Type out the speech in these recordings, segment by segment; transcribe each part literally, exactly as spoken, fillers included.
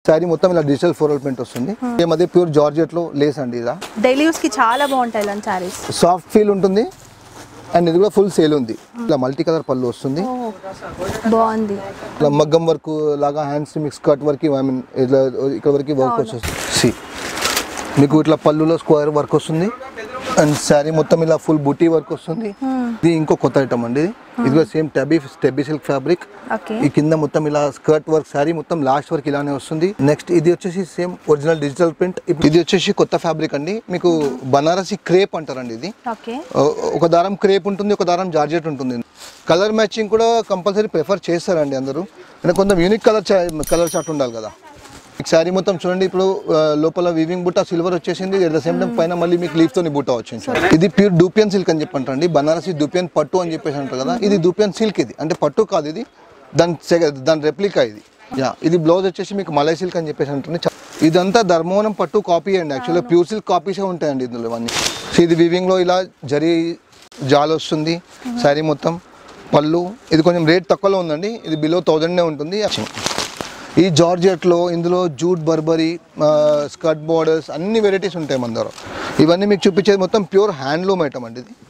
Sorry మొత్తం ఇలా digital floral print వస్తుంది. అదే ప్యూర్ జార్జెట్ లో లేస్ అండి. ఇలా డైలీ యూస్ కి చాలా బాగుంటాయి ఇలాంటి సారీస్. సాఫ్ట్ ఫీల్ ఉంటుంది అండ్ ఇది కూడా ఫుల్ సేల్ ఉంది. ఇలా మల్టీ కలర్ పళ్ళు వస్తుంది. బాగుంది. ఇలా మగ్గం వర్క్ లాగా hands mix cut work I mean ఇట్లా ఇక్కడ వరకు వర్క్ వచ్చేస్తుంది. సి మీకు ఇట్లా పళ్ళులో స్క్వేర్ వర్క్ వస్తుంది అండ్ శారీ మొత్తం ఇలా ఫుల్ బుటీ వర్క్ వస్తుంది. ఇది ఇంకో కొత్త ఐటమ్ అండి. ఇది కూడా సేమ్ టెబీ టెబీ సిల్క్ ఫ్యాబ్రిక్. ఈ కింద మొత్తం ఇలా స్కర్ట్ వర్క్ శారీ మొత్తం లాస్ట్ వర్క్ ఇలానే వస్తుంది. నెక్స్ట్ ఇది వచ్చేసి సేమ్ ఒరిజినల్ డిజిటల్ ప్రింట్. ఇది వచ్చేసి కొత్త ఫ్యాబ్రిక్ అండి. మీకు బనారసి క్రేప్ అంటారండి. ఇది ఒక దారం క్రేప్ ఉంటుంది, ఒక దారం జార్జెట్ ఉంటుంది. కలర్ మ్యాచింగ్ కూడా కంపల్సరీ ప్రిఫర్ చేస్తారండి అందరూ. అంటే కొంచెం యూనిక్ కలర్ కలర్ చార్ట్ ఉండాలి కదా. శారీ మొత్తం చూడండి. ఇప్పుడు లోపల వీవింగ్ బుట్ట సిల్వర్ వచ్చేసింది. అట్ ద సేమ్ టైం పైన మళ్ళీ మీకు లీఫ్ తోని బుట్ట వచ్చింది. ఇది ప్యూర్ డూపియన్ సిల్క్ అని చెప్పి అంటారండి. బనారసి డూపియన్ పట్టు అని చెప్పేసి అంటారు కదా. ఇది డూపియన్ సిల్క్. ఇది అంటే పట్టు కాదు, ఇది దాని దాని రెప్లికా. ఇది యా ఇది బ్లౌజ్ వచ్చేసి మీకు మలై సిల్క్ అని చెప్పేసి అంటుంది. ఇదంతా ధర్మవరం పట్టు కాపీ అండి. యాక్చువల్గా ప్యూర్ సిల్క్ కాపీసే ఉంటాయండి ఇందులో ఇవన్నీ. సో ఇది వీవింగ్ లో ఇలా జరీ జాల్ వస్తుంది. శారీ మొత్తం పళ్ళు ఇది కొంచెం రేట్ తక్కువలో ఉందండి. ఇది బిలో థౌజండ్నే ఉంటుంది. ఈ జార్జెట్లో ఇందులో జూట్ బర్బరీ స్కర్ట్ బోర్డర్స్ అన్ని వెరైటీస్ ఉంటాయి మన దగ్గర. ఇవన్నీ మీకు చూపించేది మొత్తం ప్యూర్ హ్యాండ్లూమ్ ఐటమ్ అండి. ఇది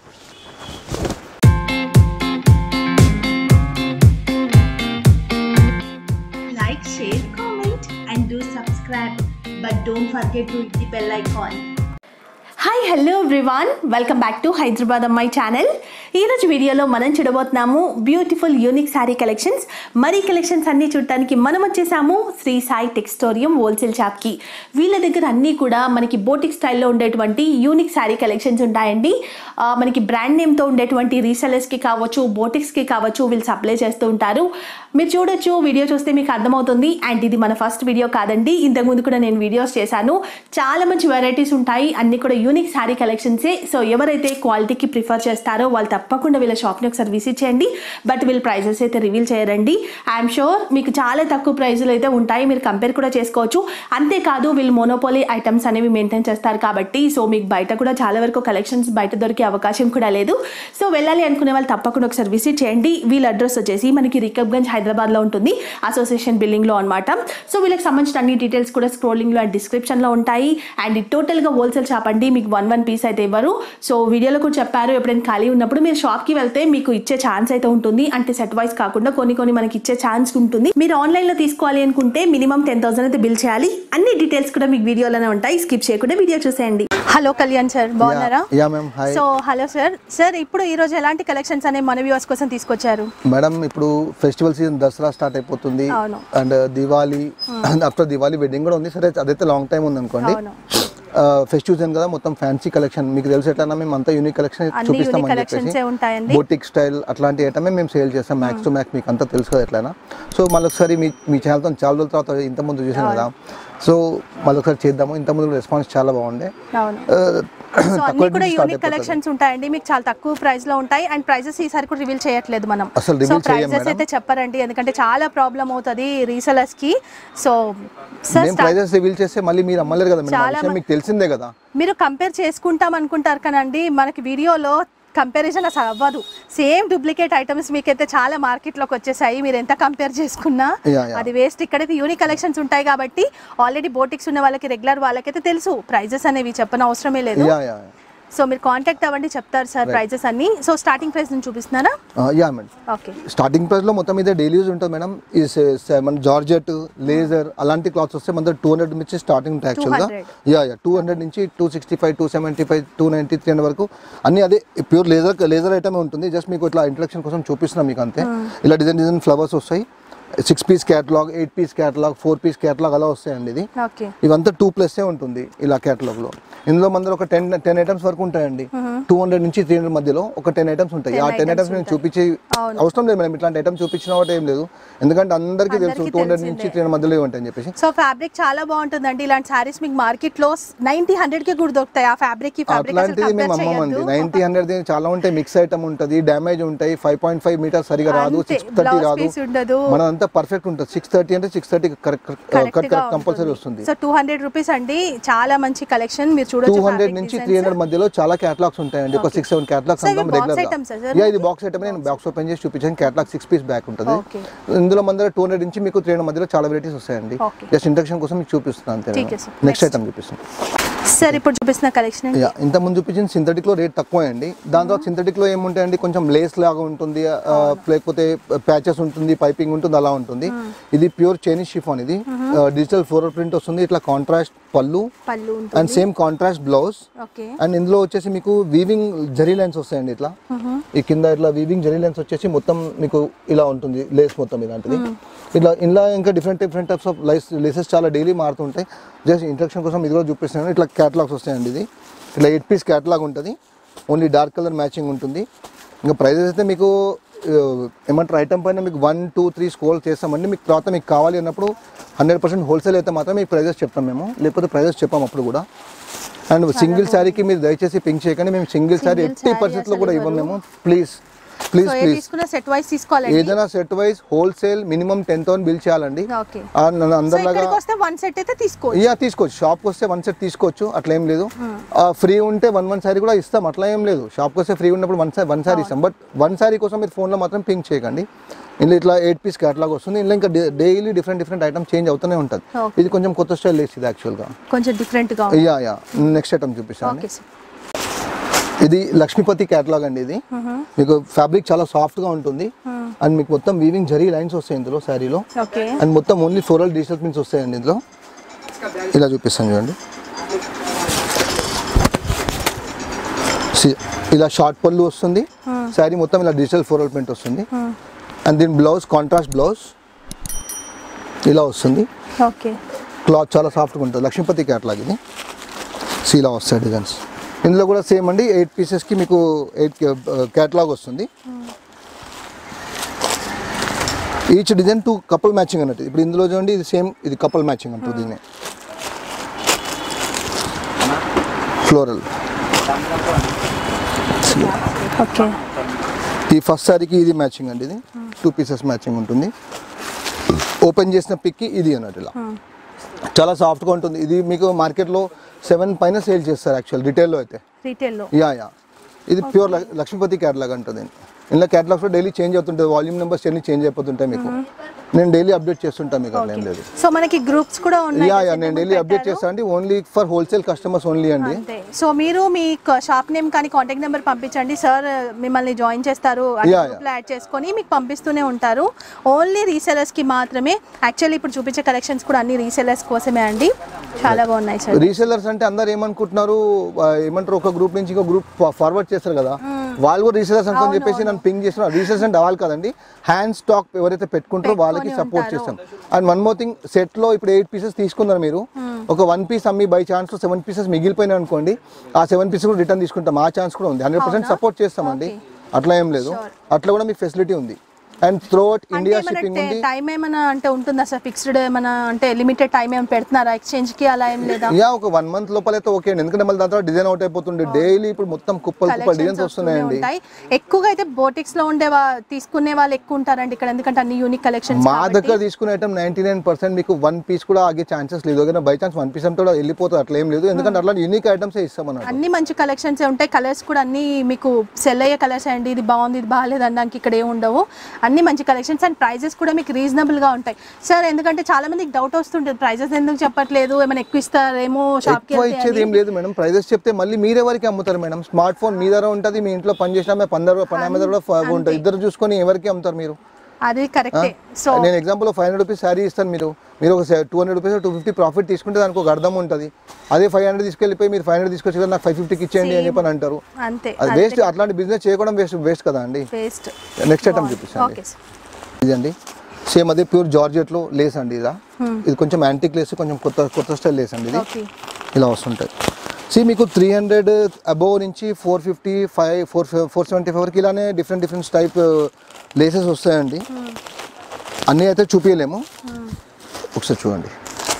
Like, share, comment and do subscribe, but don't forget to hit the bell icon. Hi hello everyone, welcome back to Hyderabad అమ్మాయి ఛానల్. ఈరోజు వీడియోలో మనం చూడబోతున్నాము బ్యూటిఫుల్ యూనిక్ శారీ కలెక్షన్స్. మరి కలెక్షన్స్ అన్నీ చూడటానికి మనం వచ్చేసాము శ్రీ సాయి టెక్స్టోరియం హోల్సేల్ షాప్కి. వీళ్ళ దగ్గర అన్నీ కూడా మనకి బోటిక్ స్టైల్లో ఉండేటువంటి యూనిక్ శారీ కలెక్షన్స్ ఉంటాయండి. మనకి బ్రాండ్ నేమ్తో ఉండేటువంటి రీసెలర్స్కి కావచ్చు, బోటిక్స్కి కావచ్చు వీళ్ళు సప్లై చేస్తూ ఉంటారు. మీరు చూడొచ్చు, వీడియో చూస్తే మీకు అర్థమవుతుంది. అండ్ ఇది మన ఫస్ట్ వీడియో కాదండి, ఇంతకుముందు కూడా నేను వీడియోస్ చేశాను. చాలా మంచి వెరైటీస్ ఉంటాయి, అన్నీ కూడా యూనిక్ శారీ కలెక్షన్సే. సో ఎవరైతే క్వాలిటీకి ప్రిఫర్ చేస్తారో వాళ్ళు తప్పకుండా వీళ్ళ షాప్ని ఒకసారి విజిట్ చేయండి. బట్ వీళ్ళ ప్రైజెస్ అయితే రివీల్ చేయరండి. ఐఎమ్ షూర్ మీకు చాలా తక్కువ ప్రైజులు అయితే ఉంటాయి, మీరు కంపేర్ కూడా చేసుకోవచ్చు. అంతేకాదు వీళ్ళు మోనోపోలీ ఐటమ్స్ అనేవి మెయింటైన్ చేస్తారు కాబట్టి సో మీకు బయట కూడా చాలా వరకు కలెక్షన్స్ బయట దొరికే అవకాశం కూడా లేదు. సో వెళ్ళాలి అనుకునే వాళ్ళు తప్పకుండా ఒకసారి విజిట్ చేయండి. వీళ్ళ అడ్రస్ వచ్చేసి మనకి రికబ్గంజ్ హైదరాబాద్లో ఉంటుంది, అసోసియేషన్ బిల్డింగ్లో అనమాట. సో వీళ్ళకి సంబంధించిన అన్ని డీటెయిల్స్ కూడా స్క్రోలింగ్లో అండ్ డిస్క్రిప్షన్లో ఉంటాయి. అండ్ టోటల్గా హోల్సేల్ షాప్ అండి, మీకు వన్ వన్ పీస్ అయితే ఇవ్వరు. సో వీడియోలో కూడా చెప్పారు, ఎప్పుడైనా ఖాళీ ఉన్నప్పుడు మీరు షాప్కి వెళ్తే మీకు ఇచ్చే ఛాన్స్ అయితే ఉంటుంది. అంటే సెట్ వైజ్ కాకుండా కొన్ని కొన్ని మనకి ఇచ్చే ఛాన్స్ ఉంటుంది. మీరు ఆన్లైన్లో తీసుకోవాలి అనుకుంటే మినిమం టెన్ థౌసండ్ అయితే బిల్ చేయాలి. అన్ని డీటెయిల్స్ కూడా మీకు వీడియోలోనే ఉంటాయి, స్కిప్ చేయకుండా వీడియో చూసేయండి. హలో కళ్యాణ్ సార్, బాగున్నారా? So hello sir. సార్ ఇప్పుడు ఈ రోజు ఎలాంటి కలెక్షన్స్ అనేవి మన వ్యూవర్స్ కోసం తీసుకొచ్చారు? మేడం ఇప్పుడు ఫెస్టివల్ సీజన్ దసరా స్టార్ట్ అయిపోతుంది and Diwali, after Diwali wedding కూడా ఉంది. సరే అదైతే లాంగ్ టైం ఉంది అనుకోండి. ఫెస్టివ్ సీజన్ కదా, మొత్తం ఫ్యాన్సీ కలెక్షన్ మీకు తెలిసి ఎట్లా మేము అంతా యూనిక్ కలెక్షన్ చూపిస్తామని చెప్పేసి బోటిక్ స్టైల్ అట్లాంటి ఐటమే మేము సేల్ చేస్తాం. మ్యాక్స్ టు మ్యాక్స్ మీకు అంతా తెలుసు కదా ఎట్లయినా. సో మళ్ళీ ఒకసారి మీ మీ ఛానల్తో చాలా రోజుల తర్వాత ఇంతకుముందు చూసాను కదా, సో మళ్ళీ ఒకసారి చేద్దాము. ఇంతకుముందు రెస్పాన్స్ చాలా బాగుండే. సో అన్ని కూడా యూనిక్ కలెక్షన్స్ ఉంటాయండి, మీకు చాలా తక్కువ ప్రైస్ లో ఉంటాయి. అండ్ ప్రైజెస్ ఈసారి కూడా రివీల్ చేయట్లేదు మనం. సో ప్రైజెస్ అయితే చెప్పారండి, ఎందుకంటే చాలా ప్రాబ్లం అవుతుంది రీసెలర్స్ కి. సో సార్ ప్రైజెస్ రివీల్ చేస్తే మళ్ళీ మీరు అమ్మలేరు కదా మేడం, మీకు తెలిసిందే కదా. మీరు కంపేర్ చేసుకుంటాం అనుకుంటారు కానండి, మనకి వీడియోలో కంపారిజన్ అసలు అవ్వదు. సేమ్ డూప్లికేట్ ఐటమ్స్ మీకైతే చాలా మార్కెట్లోకి వచ్చేసాయి, మీరు ఎంత కంపేర్ చేసుకున్నా అది వేస్ట్. ఇక్కడైతే యూనిక్ కలెక్షన్స్ ఉంటాయి కాబట్టి ఆల్రెడీ బోటిక్స్ ఉన్న వాళ్ళకి, రెగ్యులర్ వాళ్ళకైతే తెలుసు ప్రైజెస్ అనేవి చెప్పన అవసరమే లేదు. సో మీరు కాంటాక్ట్ అవ్వండి, చెప్తారు సార్ ప్రైజెస్ అన్ని. సో స్టార్టింగ్ ప్రైస్ నుంచి చూపిస్తున్నారా? Yeah madam. Okay, starting price లో మొత్తం ఇదే డైలీ యూజ్ ఉంటుంది మేడం. ఈ మన జార్జెట్, లేజర్ అలాంటి క్లాత్స్ వస్తే మన టూ హండ్రెడ్ నుంచి స్టార్టింగ్ యాక్చువల్గా. యా యా టూ హండ్రెడ్ నుంచి two sixty five two seventy five two ninety three hundred వరకు అన్ని అదే ప్యూర్ లేజర్ లేజర్ ఐటమే ఉంటుంది. జస్ట్ మీకు ఇట్లా ఇంట్రడక్షన్ కోసం చూపిస్తున్నాం మీకు అంతే. ఇలా డిజైన్ డిజైన్ ఫ్లవర్స్ వస్తాయి. Six piece catalogue, eight piece catalogue, four piece catalogue అలా వస్తాయండి. ఇది ఇవంతా టూ ప్లస్ ఉంటుంది ఇలా క్యాటలాగ్ లో. ఇందులో మన ఒక టెన్ టెన్ ఐటమ్స్ వరకు ఉంటాయండి. టూ హండ్రెడ్ నుంచి త్రీ హండ్రెడ్ మధ్యలో ఒక టెన్ ఐటమ్స్ ఉంటాయి. ఆ టెన్ ఐటమ్స్ నేను చూపించే అవసరం లేదు మేడం, ఇట్లాంటి ఐటమ్స్ చూపించిన వాటి ఏం లేదు, ఎందుకంటే అందరికీ తెలుసు టూ హండ్రెడ్ నుంచి త్రీ హండ్రెడ్ మధ్యలో ఉంటాయని చెప్పేసి. సో ఫ్యాబ్రిక్ చాలా బాగుంటుందండి. ఇలాంటి సారీస్ మీకు మార్కెట్ లో నైన్టీ హండ్రెడ్ కి కూడా దొరుకుతాయి. ఆ ఫ్యాబ్రిక్ అట్లాంటిది మేము అమ్మమండి. నైన్టీ హండ్రెడ్ చాలా ఉంటాయి, మిక్స్ ఐటమ్ ఉంటుంది, డ్యామేజ్ ఉంటాయి, ఫైవ్ పాయింట్ ఫైవ్ మీటర్ సరిగా రాదు, సిక్స్ థర్టీ రాదు, మనదంతా పర్ఫెక్ట్ ఉంటుంది. సిక్స్ థర్టీ అంటే సిక్స్ థర్టీ కరెక్ట్ కంపల్సరీ వస్తుంది. సో టూ హండ్రెడ్ రూపీస్ అండి, చాలా మంచి కలెక్షన్. మీరు చూడొచ్చు, టూ హండ్రెడ్ నుంచి త్రీ హండ్రెడ్ మధ్యలో చాలా క్యాటలాగ్స్ ఉంటాయి. ఉంటాయండి. ఒక సిక్స్ సెవెన్ క్యాటలాగ్స్ ఉంటాం రెగ్యులర్. యా ఇది బాక్స్ ఐటమ్. నేను బాక్స్ ఓపెన్ చేసి చూపించాను. క్యాటలాగ్ సిక్స్ పీస్ బ్యాక్ ఉంటుంది. ఇందులో మన దగ్గర టూ హండ్రెడ్ నుంచి మీకు త్రీ హండ్రెడ్ మధ్యలో చాలా వెరైటీస్ వస్తాయండి. జస్ట్ ఇంట్రడక్షన్ కోసం మీకు చూపిస్తున్నాను అంతే. నెక్స్ట్ ఐటమ్ చూపిస్తాను సార్. ఇప్పుడు చూపిస్తున్న కలెక్షన్ ఇంత ముందు చూపించిన సింథటిక్ లో రేట్ తక్కువ అండి. దాని తర్వాత సింథటిక్ లో ఏముంటాయండి, కొంచెం లేస్ లాగా ఉంటుంది, లేకపోతే ప్యాచెస్ ఉంటుంది, పైపింగ్ ఉంటుంది, అలా ఉంటుంది. ఇది ప్యూర్ చైనీస్ షిఫాన్. ఇది డిజిటల్ ఫ్లోరల్ ప్రింట్ వస్తుంది. ఇట్లా కాంట్రాస్ట్ పళ్ళు and same contrast blouse. And ఇందులో వచ్చేసి మీకు వీవింగ్ జరీ లైన్స్ వస్తాయండి. ఇట్లా ఈ కింద ఇట్లా వీవింగ్ జరీ లైన్స్ వచ్చేసి మొత్తం మీకు ఇలా ఉంటుంది లేస్ మొత్తం ఇలాంటిది. ఇట్లా ఇలా ఇంకా different different types of lies laces చాలా డైలీ మారుతుంటాయి. జస్ట్ ఇంట్రడక్షన్ కోసం ఇది కూడా చూపిస్తున్నాను. ఇట్లా క్యాటలాగ్స్ వస్తాయండి. ఇది ఇట్లా ఎయిట్ పీస్ క్యాటలాగ్ ఉంటుంది. ఓన్లీ డార్క్ కలర్ మ్యాచింగ్ ఉంటుంది. ఇంకా ప్రైజెస్ అయితే మీకు ఏమంటారు ఐటమ్ పైన మీకు వన్ టూ త్రీ స్కోల్ చేస్తామండి. మీకు తర్వాత మీకు కావాలి అన్నప్పుడు హండ్రెడ్ పర్సెంట్ హోల్సేల్ అయితే మాత్రం మీకు ప్రైజెస్ చెప్తాం మేము, లేకపోతే ప్రైజెస్ చెప్పాము అప్పుడు కూడా. అండ్ సింగిల్ శారీకి మీరు దయచేసి పింక్ చేయకండి. మేము సింగిల్ శారీ ఎట్టి పరిస్థితుల్లో కూడా ఇవ్వం మేము. Please please please set wise తీసుకోవాలి. ఏదైనా set wise wholesale minimum ten thousand bill చేయాలండి. అందరిలాగా యా తీసుకోవచ్చు. షాప్కి వస్తే వన్ సెట్ తీసుకోవచ్చు, అట్లా ఏం లేదు. ఫ్రీ ఉంటే వన్ వన్ సారీ కూడా ఇస్తాం, అట్లా ఏం లేదు. షాప్కి వస్తే ఫ్రీ ఉన్నప్పుడు వన్ సారీ వన్ సారీ ఇస్తాం. బట్ వన్ సారీ కోసం మీరు ఫోన్లో మాత్రం పింక్ చేయకండి. ఇందులో ఇట్లా ఎయిట్ పీస్ క్యాటలాగ్ వస్తుంది. ఇందులో ఇంకా daily different different item change అవుతూనే ఉంటుంది. ఇది కొంచెం కొత్త స్టైల్ లేస్ ఇది యాక్చువల్గా కొంచెం డిఫరెంట్ గా. యా యా నెక్స్ట్ ఐటమ్ చూపిస్తాను. ఇది లక్ష్మీపతి క్యాటలాగ్ అండి. ఇది మీకు ఫ్యాబ్రిక్ చాలా సాఫ్ట్ గా ఉంటుంది. అండ్ మీకు మొత్తం వీవింగ్ జరీ లైన్స్ వస్తాయి ఇందులో శారీలో. అండ్ మొత్తం ఓన్లీ ఫ్లోరల్ డిజిటల్ ప్రింట్స్ వస్తాయండి ఇందులో. ఇలా చూపిస్తాను చూడండి. ఇలా షార్ట్ పళ్ళు వస్తుంది. శారీ మొత్తం ఇలా డిజిటల్ ఫ్లోరల్ ప్రింట్ వస్తుంది. అండ్ దీని బ్లౌజ్ కాంట్రాస్ట్ బ్లౌజ్ ఇలా వస్తుంది. క్లాత్ చాలా సాఫ్ట్గా ఉంటుంది. లక్ష్మీపతి క్యాటలాగ్ ఇది. ఇలా వస్తాయి డిజైన్స్. ఇందులో కూడా సేమ్ అండి. ఎయిట్ పీసెస్కి మీకు ఎయిట్ క్యాటలాగ్ వస్తుంది. Each design two couple matching అన్నట్టు. ఇప్పుడు ఇందులో చూడండి ఇది సేమ్, ఇది కపుల్ మ్యాచింగ్ అంటారు దీన్ని. ఫ్లోరల్ ఈ ఫస్ట్ సారీకి ఇది మ్యాచింగ్ అండి. ఇది టూ పీసెస్ మ్యాచింగ్ ఉంటుంది. ఓపెన్ చేసిన పిక్కి ఇది అన్నట్టు ఇలా చాలా సాఫ్ట్గా ఉంటుంది. ఇది మీకు మార్కెట్లో సెవెన్ పైన సేల్ చేస్తారు యాక్చువల్ రిటైల్లో అయితే. రిటైల్లో యా యా ఇది ప్యూర్ లక్ష్మీపతి క్యాటలాగ్ అంటుంది. ఇందులో క్యాటలాగ్స్లో డైలీ చేంజ్ అవుతుంటుంది. వాల్యూమ్ నెంబర్స్ అన్ని చేంజ్ అయిపోతుంటాయి. మీకు నేను డైలీ అప్డేట్ చేస్తుంటాను. మీకు అట్లా ఏం లేదు. సో మనకి గ్రూప్స్ కూడా ఉన్నాయి. యా యా నేను డైలీ అప్డేట్ చేస్తాను అండి. Only for wholesale customers only అండి. సో మీరు మీ షాప్ నేమ్ కానీ కాంటాక్ట్ నెంబర్ పంపించండి. సార్ మిమ్మల్ని జాయిన్ చేస్తారు, గ్రూప్లో యాడ్ చేసుకొని మీకు పంపిస్తూనే ఉంటారు. ఓన్లీ రీసెలర్స్ కి మాత్రమే. యాక్చువల్లీ ఇప్పుడు చూపించే కలెక్షన్స్ కూడా అన్ని రీసెలర్స్ కోసమే అండి. చాలా బాగున్నాయి సార్. రీసెలర్స్ అంటే అందరు ఏమనుకుంటున్నారు, ఏమంటారు ఒక గ్రూప్ నుంచి ఇంకో గ్రూప్ ఫార్వర్డ్ చేస్తారు కదా, వాళ్ళు కూడా రీసెలర్స్ అనుకొని చెప్పేసి నన్ను పింగ్ చేస్తున్నారు. రీసెలర్స్ అంటే వాళ్ళు కదండి, హ్యాండ్ స్టాక్ ఎవరైతే పెట్టుకుంటారో వాళ్ళకి సపోర్ట్ చేస్తాం. And one more thing, set లో ఇప్పుడు ఎయిట్ పీసెస్ తీసుకున్నారు మీరు, ఒక వన్ పీస్ అమ్మి బై ఛాన్స్ సెవెన్ పీసెస్ మిగిలిపోయినాయి అనుకోండి, ఆ సెవెన్ పీసెస్ కూడా రిటర్న్ తీసుకుంటాం. ఆ ఛాన్స్ కూడా ఉంది. హండ్రెడ్ పర్సెంట్ సపోర్ట్ చేస్తామండి. అట్లా ఏం లేదు, అట్లా కూడా మీకు ఫెసిలిటీ ఉంది. And throughout India shipping ఉంది. టైం ఏమైనా అంటే ఉంటుందా సార్? ఫిక్స్డ్ ఏమైనా అంటే లిమిటెడ్ టైం ఏమైనా పెడుతున్నారా ఎక్స్చేంజ్ కి? అలా ఏం లేదా? యా ఒక వన్ మంత్ లోపల అయితే ఓకే అండి. ఎందుకంటే మళ్ళీ దాని తర్వాత డిజైన్ అవుట్ అయిపోతుంది. డైలీ ఇప్పుడు మొత్తం కుప్పలు కుప్పలు డిజైన్స్ వస్తున్నాయండి. ఎక్కువగా అయితే బోటిక్స్ లో ఉండే తీసుకునే వాళ్ళు ఎక్కువ ఉంటారండి ఇక్కడ, ఎందుకంటే అన్ని యూనిక్ కలెక్షన్స్. మా దగ్గర తీసుకునే ఐటమ్ నైన్టీ నైన్ పర్సెంట్ మీకు వన్ పీస్ కూడా ఆగే ఛాన్సెస్ లేదు. ఓకేనా, బై ఛాన్స్ వన్ పీస్ అంతా కూడా వెళ్ళిపోతుంది. అట్లా ఏం లేదు, ఎందుకంటే అట్లా యూనిక్ ఐటమ్స్ ఇస్తాం అన్నమాట. అన్ని మంచి కలెక్షన్స్ ఉంటాయి. కలర్స్ కూడా అన్ని మీకు సెల్ అయ్యే కలర్స్ అండి. ఇది బాగుంది, ఇది బాగాలేదు అనడానికి ఇక్కడ ఏమి ఉండవు. అన్ని మంచి కలెక్షన్స్ అండ్ ప్రైజెస్ కూడా మీకు రీజనబుల్ గా ఉంటాయి సార్. ఎందుకంటే చాలా మందికి డౌట్ వస్తుంటుంది, ప్రైజెస్ ఎందుకు చెప్పట్లేదు, ఏమైనా ఎక్కువ ఇస్తారేమో షాప్ కి. ఇచ్చేది ఏం లేదు మేడం. ప్రైజెస్ చెప్తే మళ్ళీ మీరెవరికి అమ్ముతారు మేడం? స్మార్ట్ ఫోన్ మీ దగ్గర ఉంటుంది, మీ ఇంట్లో పని చేసినా పందరు పని ఆమె దగ్గర ఉంటుంది. ఇద్దరు చూసుకొని ఎవరికి అమ్ముతారు మీరు? అది కరెక్టే. సో నేను example five hundred rupees sari ఇస్తాను, మీరు మీరు ఒక two hundred rupees two fifty profit తీసుకుంటే దానికి ఒక అర్థం ఉంటుంది. అదే ఫైవ్ హండ్రెడ్ తీసుకెళ్ళిపోయి మీరు ఫైవ్ హండ్రెడ్ తీసుకొచ్చి కదా నాకు ఫైవ్ ఫిఫ్టీకి ఇచ్చేయండి అని చెప్పని అంటారు. అంతే, అది వేస్ట్. అట్లాంటి బిజినెస్ చేయడం వేస్ట్ వేస్ట్ కదా అండి. నెక్స్ట్ ఐటమ్ చూపిస్తాను. ఇది అండి సేమ్ అదే ప్యూర్ జార్జెట్ లో లేస్ అండి. ఇదా ఇది కొంచెం యాంటిక్ లేస్, కొంచెం కొత్త కొత్త స్టైల్ లేస్ అండి. ఇది ఇలా వస్తుంటుంది. సి మీకు త్రీ హండ్రెడ్ అబోవ్ నుంచి four fifty five four four seventy five వరకు ఇలానే డిఫరెంట్ డిఫరెంట్ టైప్ లేసెస్ వస్తాయండి. అన్నీ అయితే చూపించలేము, ఒకసారి చూడండి.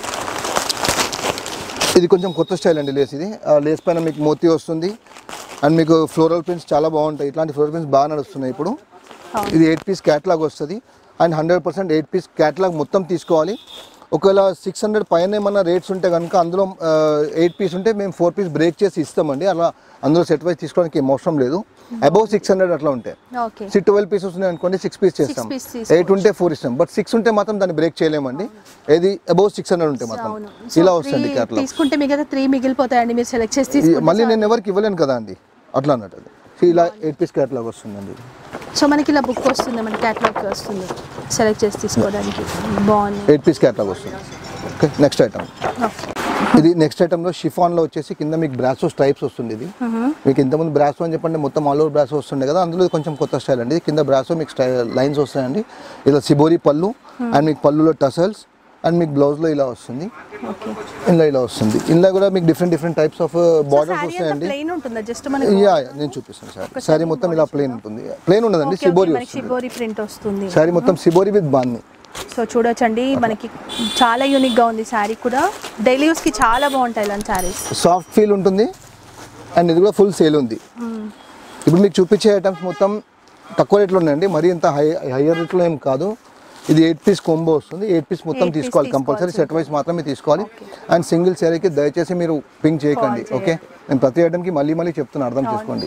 ఇది కొంచెం కొత్త స్టైల్ అండి లేస్. ఇది లేస్ పైన మీకు మోతీ వస్తుంది అండ్ మీకు ఫ్లోరల్ ప్రింట్స్ చాలా బాగుంటాయి. ఇట్లాంటి ఫ్లోరల్ ప్రింట్స్ బాగా నడుస్తున్నాయి ఇప్పుడు. ఇది ఎయిట్ పీస్ క్యాటలాగ్ వస్తుంది and hundred percent eight piece catalogue మొత్తం తీసుకోవాలి. ఒకవేళ సిక్స్ హండ్రెడ్ పైన ఏమన్నా రేట్స్ ఉంటే కనుక అందులో ఎయిట్ పీస్ ఉంటే మేము ఫోర్ పీస్ బ్రేక్ చేసి ఇస్తామండి. అలా అందులో సెట్ వైజ్ తీసుకోవడానికి ఏం అవసరం లేదు. అబౌవ్ సిక్స్ హండ్రెడ్ అట్లా ఉంటాయి. సిక్స్ ట్వెల్వ్ పీసెస్ ఉన్నాయి అనుకోండి, సిక్స్ పీస్ చేస్తాం. ఎయిట్ ఉంటే ఫోర్ ఇస్తాం. బట్ సిక్స్ ఉంటే మాత్రం దాన్ని బ్రేక్ చేయలేమండి. ఏది అబౌవ్ సిక్స్ హండ్రెడ్ ఉంటే మాత్రం ఇలా వస్తుంది. అట్లా తీసుకుంటే మిగతా త్రీ మిగిలిపోతాయండి, మీరు సెలెక్ట్ చేసి మళ్ళీ నేను ఎవరికి ఇవ్వలేను కదా అండి, అట్లా అన్నట్టు. ఇలా ఎయిట్ పీస్ క్యాటలాగ్ వస్తుందండి. సో మనకి ఇలా బుక్ వస్తుంది, మనకి క్యాటలాగ్ వస్తుంది, సెలెక్ట్ చేసి తీసుకోవడానికి బాగుంది. ఎయిట్ పీస్ క్యాటలాగ్ వస్తుంది. Okay, next item. ఇది నెక్స్ట్ ఐటమ్లో షిఫాన్లో వచ్చేసి కింద మీకు బ్రాసో స్ట్రైప్స్ వస్తుంది. ఇది మీకు ఇంతకుముందు బ్రాసో అని చెప్పండి, మొత్తం ఆల్ ఓవర్ బ్రాసో వస్తుండే కదా, అందులో కొంచెం కొత్త స్టైల్ అండి. కింద బ్రాసో మీకు స్టైల్ లైన్స్ వస్తాయండి. ఇలా సిబోరి పళ్ళు అండ్ మీకు పళ్ళులో టసల్స్ అండ్ మీకు బ్లౌజ్లో ఇలా వస్తుంది. ఇందులో ఇలా వస్తుంది. ఇందులో కూడా మీకు different different types of borders వస్తాయండి. యా నేను చూపిస్తాను సార్. శారీ మొత్తం ఇలా ప్లెయిన్ ఉంటుంది, ప్లెయిన్ ఉండదండి, సిబోరి వస్తుంది. శారీ మొత్తం సిబోరి విత్ బాన్ని. సో చూడొచ్చండి, మనకి చాలా యూనిక్ గా ఉంది శారీ కూడా. డైలీ యూస్ కి చాలా బాగుంటాయి ఇలాంటి శారీస్. సాఫ్ట్ ఫీల్ ఉంటుంది అండ్ ఇది కూడా ఫుల్ సేల్ ఉంది. ఇప్పుడు మీకు చూపించే ఐటమ్స్ మొత్తం తక్కువ రేట్లో ఉన్నాయండి, మరీ ఇంత హై హైయర్ రేట్లో ఏం కాదు. ఇది ఎయిట్ పీస్ కాంబో వస్తుంది. ఎయిట్ పీస్ మొత్తం తీసుకోవాలి కంపల్సరీ, సెట్ వైజ్ మాత్రమే తీసుకోవాలి. అండ్ సింగిల్ శారీకి దయచేసి మీరు పింక్ చేయకండి. ఓకే, నేను ప్రతి ఐటమ్కి మళ్ళీ మళ్ళీ చెప్తున్నా, అర్థం చేసుకోండి.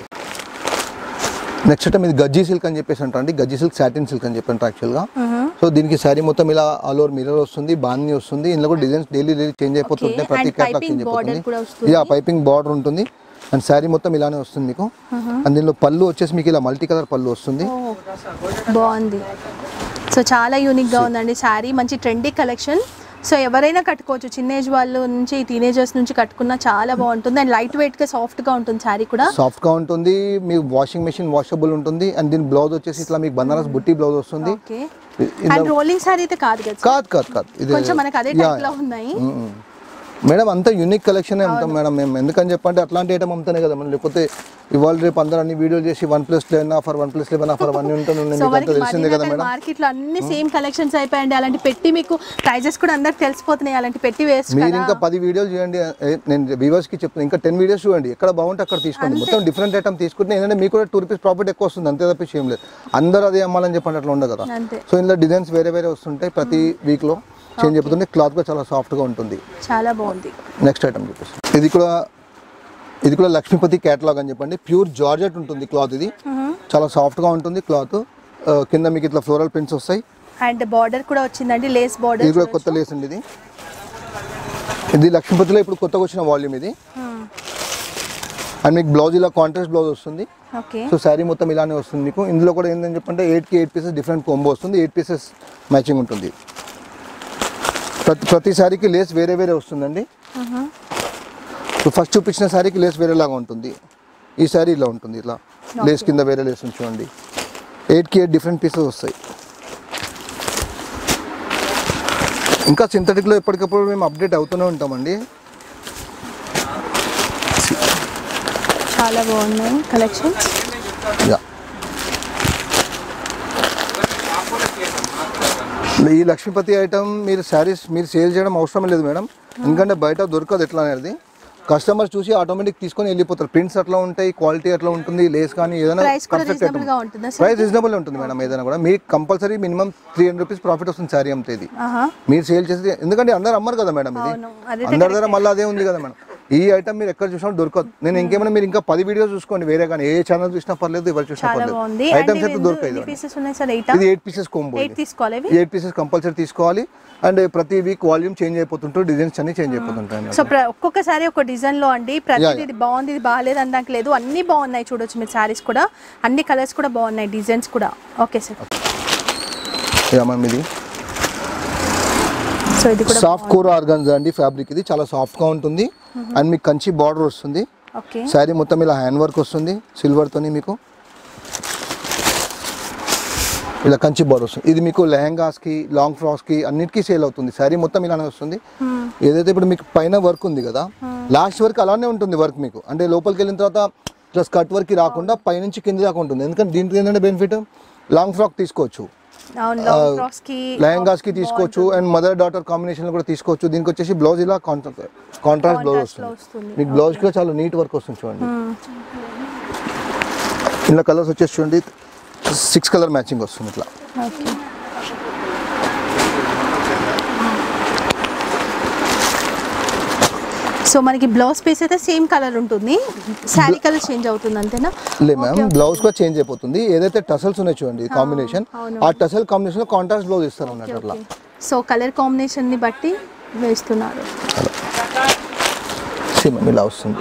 నెక్స్ట్ ఐటమ్ ఇది గజ్జీ సిల్క్ అని చెప్పేసి అంటారండి. గజ్జీ సిల్క్ సాటిన్ సిల్క్ అని చెప్పండి యాక్చువల్గా. సో దీనికి శారీ మొత్తం ఇలా ఆల్ ఓవర్ మిర్రర్ వస్తుంది, బాన్ని వస్తుంది. ఇందులో కూడా డిజైన్స్ డైలీ డైలీ చేంజ్ అయిపోతుంటాయి, ప్రతి క్యాటలాగ్ చేంజ్ అయిపోతుంది. యా పైపింగ్ బార్డర్ ఉంటుంది అండ్ శారీ మొత్తం ఇలానే వస్తుంది మీకు. అండ్ దీనిలో పళ్ళు వచ్చేసి మీకు ఇలా మల్టీ కలర్ పళ్ళు వస్తుంది. బాగుంది. సో చాలా యూనిక్ గా ఉందండి శారీ, మంచి ట్రెండీ కలెక్షన్. సో ఎవరైనా కట్టుకోవచ్చు, చిన్న ఏజ్ వాళ్ళు నుంచి టీనేజర్స్ నుంచి కట్టుకున్నా చాలా బాగుంటుంది. అండ్ లైట్ వెయిట్ గా సాఫ్ట్ గా ఉంటుంది శారీ కూడా, సాఫ్ట్ గా ఉంటుంది. మీకు వాషింగ్ మెషిన్ వాషబుల్ ఉంటుంది. అండ్ దీని బ్లౌజ్ వచ్చేసి ఇట్లా మీకు బనారస్ బుట్టి బ్లౌజ్ వస్తుంది. అండ్ రోలింగ్ శారీ అయితే కాదు కదా? కాదు కాదు కాదు, ఇది కొంచెం మనకి అదే టైప్ లో ఉన్నాయి మేడం. అంతా యూనిక్ కలెక్షన్ అమ్ముతాం మేడం మేము. ఎందుకని చెప్పంటే అట్లాంటి ఐటమ్ అమ్ముతానే కదా మనం, లేకపోతే ఇవాళ రేపు అందరూ అన్ని వీడియోలు చేసి one plus ten offer one plus eleven offer అన్ని ఉంటుంది. తెలిసిందే కదా మేడం, మార్కెట్ లో అన్ని సేమ్ కలెక్షన్స్ అయిపోయాయండి. అలాంటి పెట్టి మీకు ప్రైజెస్ కూడా అందరికి తెలిసిపోతున్నాయి. అలాంటి పెట్టి వేస్ట్ మీరు ఇంకా పది వీడియోలు చేయండి, నేను వ్యూవర్స్ కి చెప్తాను. ఇంకా టెన్ వీడియోస్ చూడండి, ఎక్కడ బాగుంటే అక్కడ తీసుకోండి. మొత్తం డిఫరెంట్ ఐటమ్ తీసుకుంటే ఏంటంటే మీకు కూడా టూ రూపీస్ ప్రాఫిట్ ఎక్కువ వస్తుంది, అంతే తప్పి ఏం లేదు. అందరూ అదే అమ్మాలని చెప్పండి అట్లా ఉండదు కదా. సో ఇందులో డిజైన్స్ వేరే వేరే వస్తుంటాయి, ప్రతి వీక్ లో చేంజ్ అయిపోతుంది. క్లాత్ కూడా చాలా సాఫ్ట్ గా ఉంటుంది, చాలా బాగుంది. నెక్స్ట్ ఐటమ్ చూపిస్తాను. ఇది కూడా ఇది కూడా లక్ష్మీపతి క్యాటలాగ్ అని చెప్పండి. ప్యూర్ జార్జెట్ ఉంటుంది క్లాత్. ఇది చాలా సాఫ్ట్ గా ఉంటుంది క్లాత్. కింద మీకు ఇట్లా ఫ్లోరల్ ప్రింట్స్ వస్తాయి అండ్ బార్డర్ కూడా వచ్చిందండి, లేస్ బార్డర్. ఇది కూడా కొత్త లేస్ అండి. ఇది ఇది లక్ష్మీపతిలో ఇప్పుడు కొత్తగా వచ్చిన వాల్యూమ్ ఇది. అండ్ మీకు బ్లౌజ్ ఇలా కాంట్రాస్ట్ బ్లౌజ్ వస్తుంది. సో శారీ మొత్తం ఇలానే వస్తుంది మీకు. ఇందులో కూడా ఏంటని చెప్పంటే ఎయిట్ కి ఎయిట్ పీసెస్ డిఫరెంట్ కాంబో వస్తుంది. ఎయిట్ పీసెస్ మ్యాచింగ్ ఉంటుంది. ప్రతి ప్రతి శారీకి లేస్ వేరే వేరే వస్తుందండి. సో ఫస్ట్ చూపించిన శారీకి లేస్ వేరేలాగా ఉంటుంది. ఈ శారీ ఇలా ఉంటుంది, ఇట్లా లేస్ కింద వేరే లేస్ చూడండి. ఎయిట్కి ఎయిట్ డిఫరెంట్ పీసెస్ వస్తాయి. ఇంకా సింథటిక్లో ఎప్పటికప్పుడు మేము అప్డేట్ అవుతూనే ఉంటామండి. చాలా బాగున్నాయి కలెక్షన్స్. యా ఈ లక్ష్మీపతి ఐటమ్ మీరు శారీస్ మీరు సేల్ చేయడం అవసరం లేదు మేడం, ఎందుకంటే బయట దొరకదు ఎట్లా అనేది. కస్టమర్స్ చూసి ఆటోమేటిక్ తీసుకొని వెళ్ళిపోతారు. ప్రింట్స్ అట్లా ఉంటాయి, క్వాలిటీ అట్లా ఉంటుంది, లేస్ కానీ ఏదైనా పర్ఫెక్ట్ ఐటమ్. ప్రైస్ రీజనబుల్ ఉంటుంది మేడం. ఏదైనా కూడా మీకు compulsory minimum three hundred rupees profit వస్తుంది శారీ అమ్మితే. ఇది మీరు సేల్ చేస్తే, ఎందుకంటే అందరు అమ్మరు కదా మేడం, ఇది అందరి దగ్గర మళ్ళీ అదే ఉంది కదా మేడం. ఈ ఐటమ్ మీరు ఎక్కడ చూసినా దొరకదు. నేను ఇంకేమైనా మీరు ఇంకా పది వీడియోస్ చూసుకోండి వేరే, కానీ ఏ ఛానల్ చూసినా పర్లేదు, ఎవరు చూసినా పర్లేదు, ఐటమ్స్ అయితే దొరకాయి. ఇది eight pieces combo, eight pieces compulsory తీసుకోవాలి. అండ్ ప్రతి వీక్ వాల్యూమ్ చేంజ్ అయిపోతుంటారు, డిజైన్స్ అన్ని చేంజ్ అయిపోతుంటాయి. సో ఒక్కొక్కసారి ఒక డిజైన్ లో అండి, ప్రతిది బాగుంది ఇది బాగాలేదు అనడానికి లేదు, అన్ని బాగున్నాయి. చూడొచ్చు మీరు శారీస్ కూడా, అన్ని కలర్స్ కూడా బాగున్నాయి, డిజైన్స్ కూడా. ఓకే సార్, ఇది సో ఇది కూడా సాఫ్ట్ కోర్ ఆర్గాన్జా అండి ఫ్యాబ్రిక్. ఇది చాలా సాఫ్ట్ గా ఉంటుంది. అండ్ మీకు కంచి బార్డర్ వస్తుంది. శారీ మొత్తం ఇలా హ్యాండ్ వర్క్ వస్తుంది సిల్వర్ తోని, మీకు ఇలా కంచి బార్డర్ వస్తుంది. ఇది మీకు లెహంగాస్ కి, లాంగ్ ఫ్రాక్స్ కి అన్నిటికీ సేల్ అవుతుంది. శారీ మొత్తం ఇలానే వస్తుంది. ఏదైతే ఇప్పుడు మీకు పైన వర్క్ ఉంది కదా, లాస్ట్ వరకు అలానే ఉంటుంది వర్క్ మీకు. అంటే లోపలికి వెళ్ళిన తర్వాత ఇట్లా స్కర్ట్ వర్క్ రాకుండా పైనుంచి కింద దాకా ఉంటుంది. ఎందుకంటే దీంట్లో ఏంటంటే బెనిఫిట్, లాంగ్ ఫ్రాక్ తీసుకోవచ్చు, లెహంగాస్ కి తీసుకోవచ్చు, అండ్ మదర్ డాటర్ కాంబినేషన్ కూడా తీసుకోవచ్చు. దీనికి వచ్చేసి బ్లౌజ్ ఇలా కాంట్రాస్ట్ బ్లౌజ్ వస్తుంది. మీకు బ్లౌజ్ కూడా చాలా నీట్ వర్క్ వస్తుంది చూడండి. ఇలా కలర్స్ వచ్చేసి చూడండి, సిక్స్ కలర్ మ్యాచింగ్ వస్తుంది ఇట్లా. సో మనకి బ్లౌజ్ పీస్ అయితే సేమ్ కలర్ ఉంటుంది, శారీ కలర్ చేంజ్ అవుతుంది అంతేనా? లే మ్యామ్, బ్లౌజ్ కూడా చేంజ్ అయిపోతుంది. ఏదైతే టసల్స్ ఉన్నాయి చూడండి కాంబినేషన్, ఆ టసల్ కాంబినేషన్ లో కాంట్రాస్ట్ బ్లౌజ్ ఇస్తారు అన్నట్టు అట్లా. సో కలర్ కాంబినేషన్ ని బట్టి వేస్తున్నారు. సేమ్ ఇలా వస్తుంది.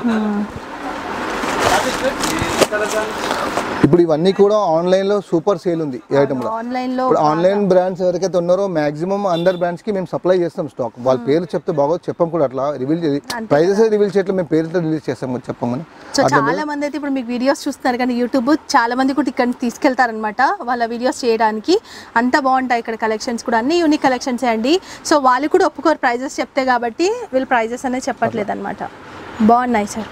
ఇప్పుడు ఇవన్నీ కూడా ఆన్లైన్ లో సూపర్ సేల్ ఉంది ఈ ఐటమ్ లో. ఆన్లైన్ లో ఇప్పుడు ఆన్లైన్ బ్రాండ్స్ ఎవరికైతే ఉన్నారో మాక్సిమం అందర్ బ్రాండ్స్ కి మేము సప్లై చేస్తాం స్టాక్. వాళ్ళ పేరు చెప్తే బాగోదు, చెప్పం కూడా అట్లా రివీల్ చేసి ప్రైజెస్ రివీల్ చేయట్లేదు, మేము పేరుతో రిలీజ్ చేస్తాం చెప్పమని. సో చాలా మంది అయితే ఇప్పుడు మీకు వీడియోస్ చూస్తున్నారు కానీ యూట్యూబ్ చాలా మంది కూడా ఇక్కడ తీసుకెళ్తారనమాట వాళ్ళ వీడియోస్ చేయడానికి. అంత బాగుంటాయి ఇక్కడ కలెక్షన్స్ కూడా, అన్ని యూనిక్ కలెక్షన్స్ అండి. సో వాళ్ళు కూడా ఒప్పుకోరు ప్రైజెస్ చెప్తే, కాబట్టి వీళ్ళు ప్రైజెస్ అనేది చెప్పట్లేదు అనమాట. బాగున్నాయి సార్.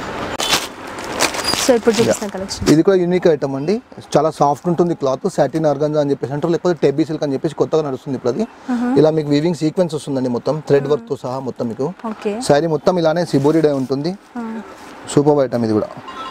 సో ఇప్పుడు చూపిస్తున్న కలెక్షన్ ఇది కూడా యూనిక్ ఐటమ్ అండి, చాలా సాఫ్ట్ ఉంటుంది క్లాత్, సాటిన్ ఆర్గాంజా అని చెప్పేసి అంటారు, లేకపోతే టెబ్బీ సిల్క్ అని చెప్పేసి కొత్తగా నడుస్తుంది ఇప్పుడు అది. ఇలా మీకు వీవింగ్ సీక్వెన్స్ వస్తుందండి మొత్తం థ్రెడ్ వర్క్ తో సహా మొత్తం మీకు. శారీ మొత్తం ఇలానే సిబోరి డై ఉంటుంది. సూపర్ ఐటమ్ ఇది కూడా.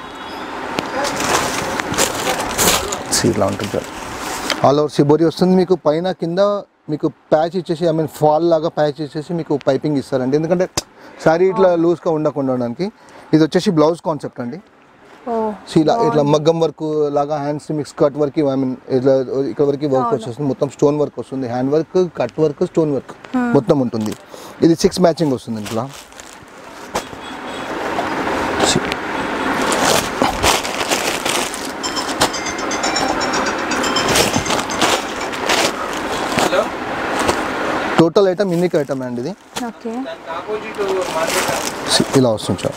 ఇలా ఉంటుంది సార్, ఆల్ ఓవర్ సిబోరి వస్తుంది మీకు. పైన కింద మీకు ప్యాచ్ ఇచ్చేసి, ఐ మీన్ ఫాల్ లాగా ప్యాచ్ ఇచ్చేసి మీకు పైపింగ్ ఇస్తారండి, ఎందుకంటే శారీ ఇట్లా లూజ్గా ఉండకుండా ఉండడానికి. ఇది వచ్చేసి బ్లౌజ్ కాన్సెప్ట్ అండి. ఇలా ఇట్లా మగ్గం వర్క్ లాగా hands mix cut work, I mean ఇట్లా ఇక్కడ వరకు వర్క్ వచ్చేస్తుంది, మొత్తం స్టోన్ వర్క్ వస్తుంది, hand work, cut work, stone work మొత్తం ఉంటుంది. ఇది సిక్స్ మ్యాచింగ్ వస్తుంది ఇట్లా. టోటల్ ఐటమ్ యూనిక్ ఐటమ్ అండి ఇది. ఇలా వస్తుంది సార్,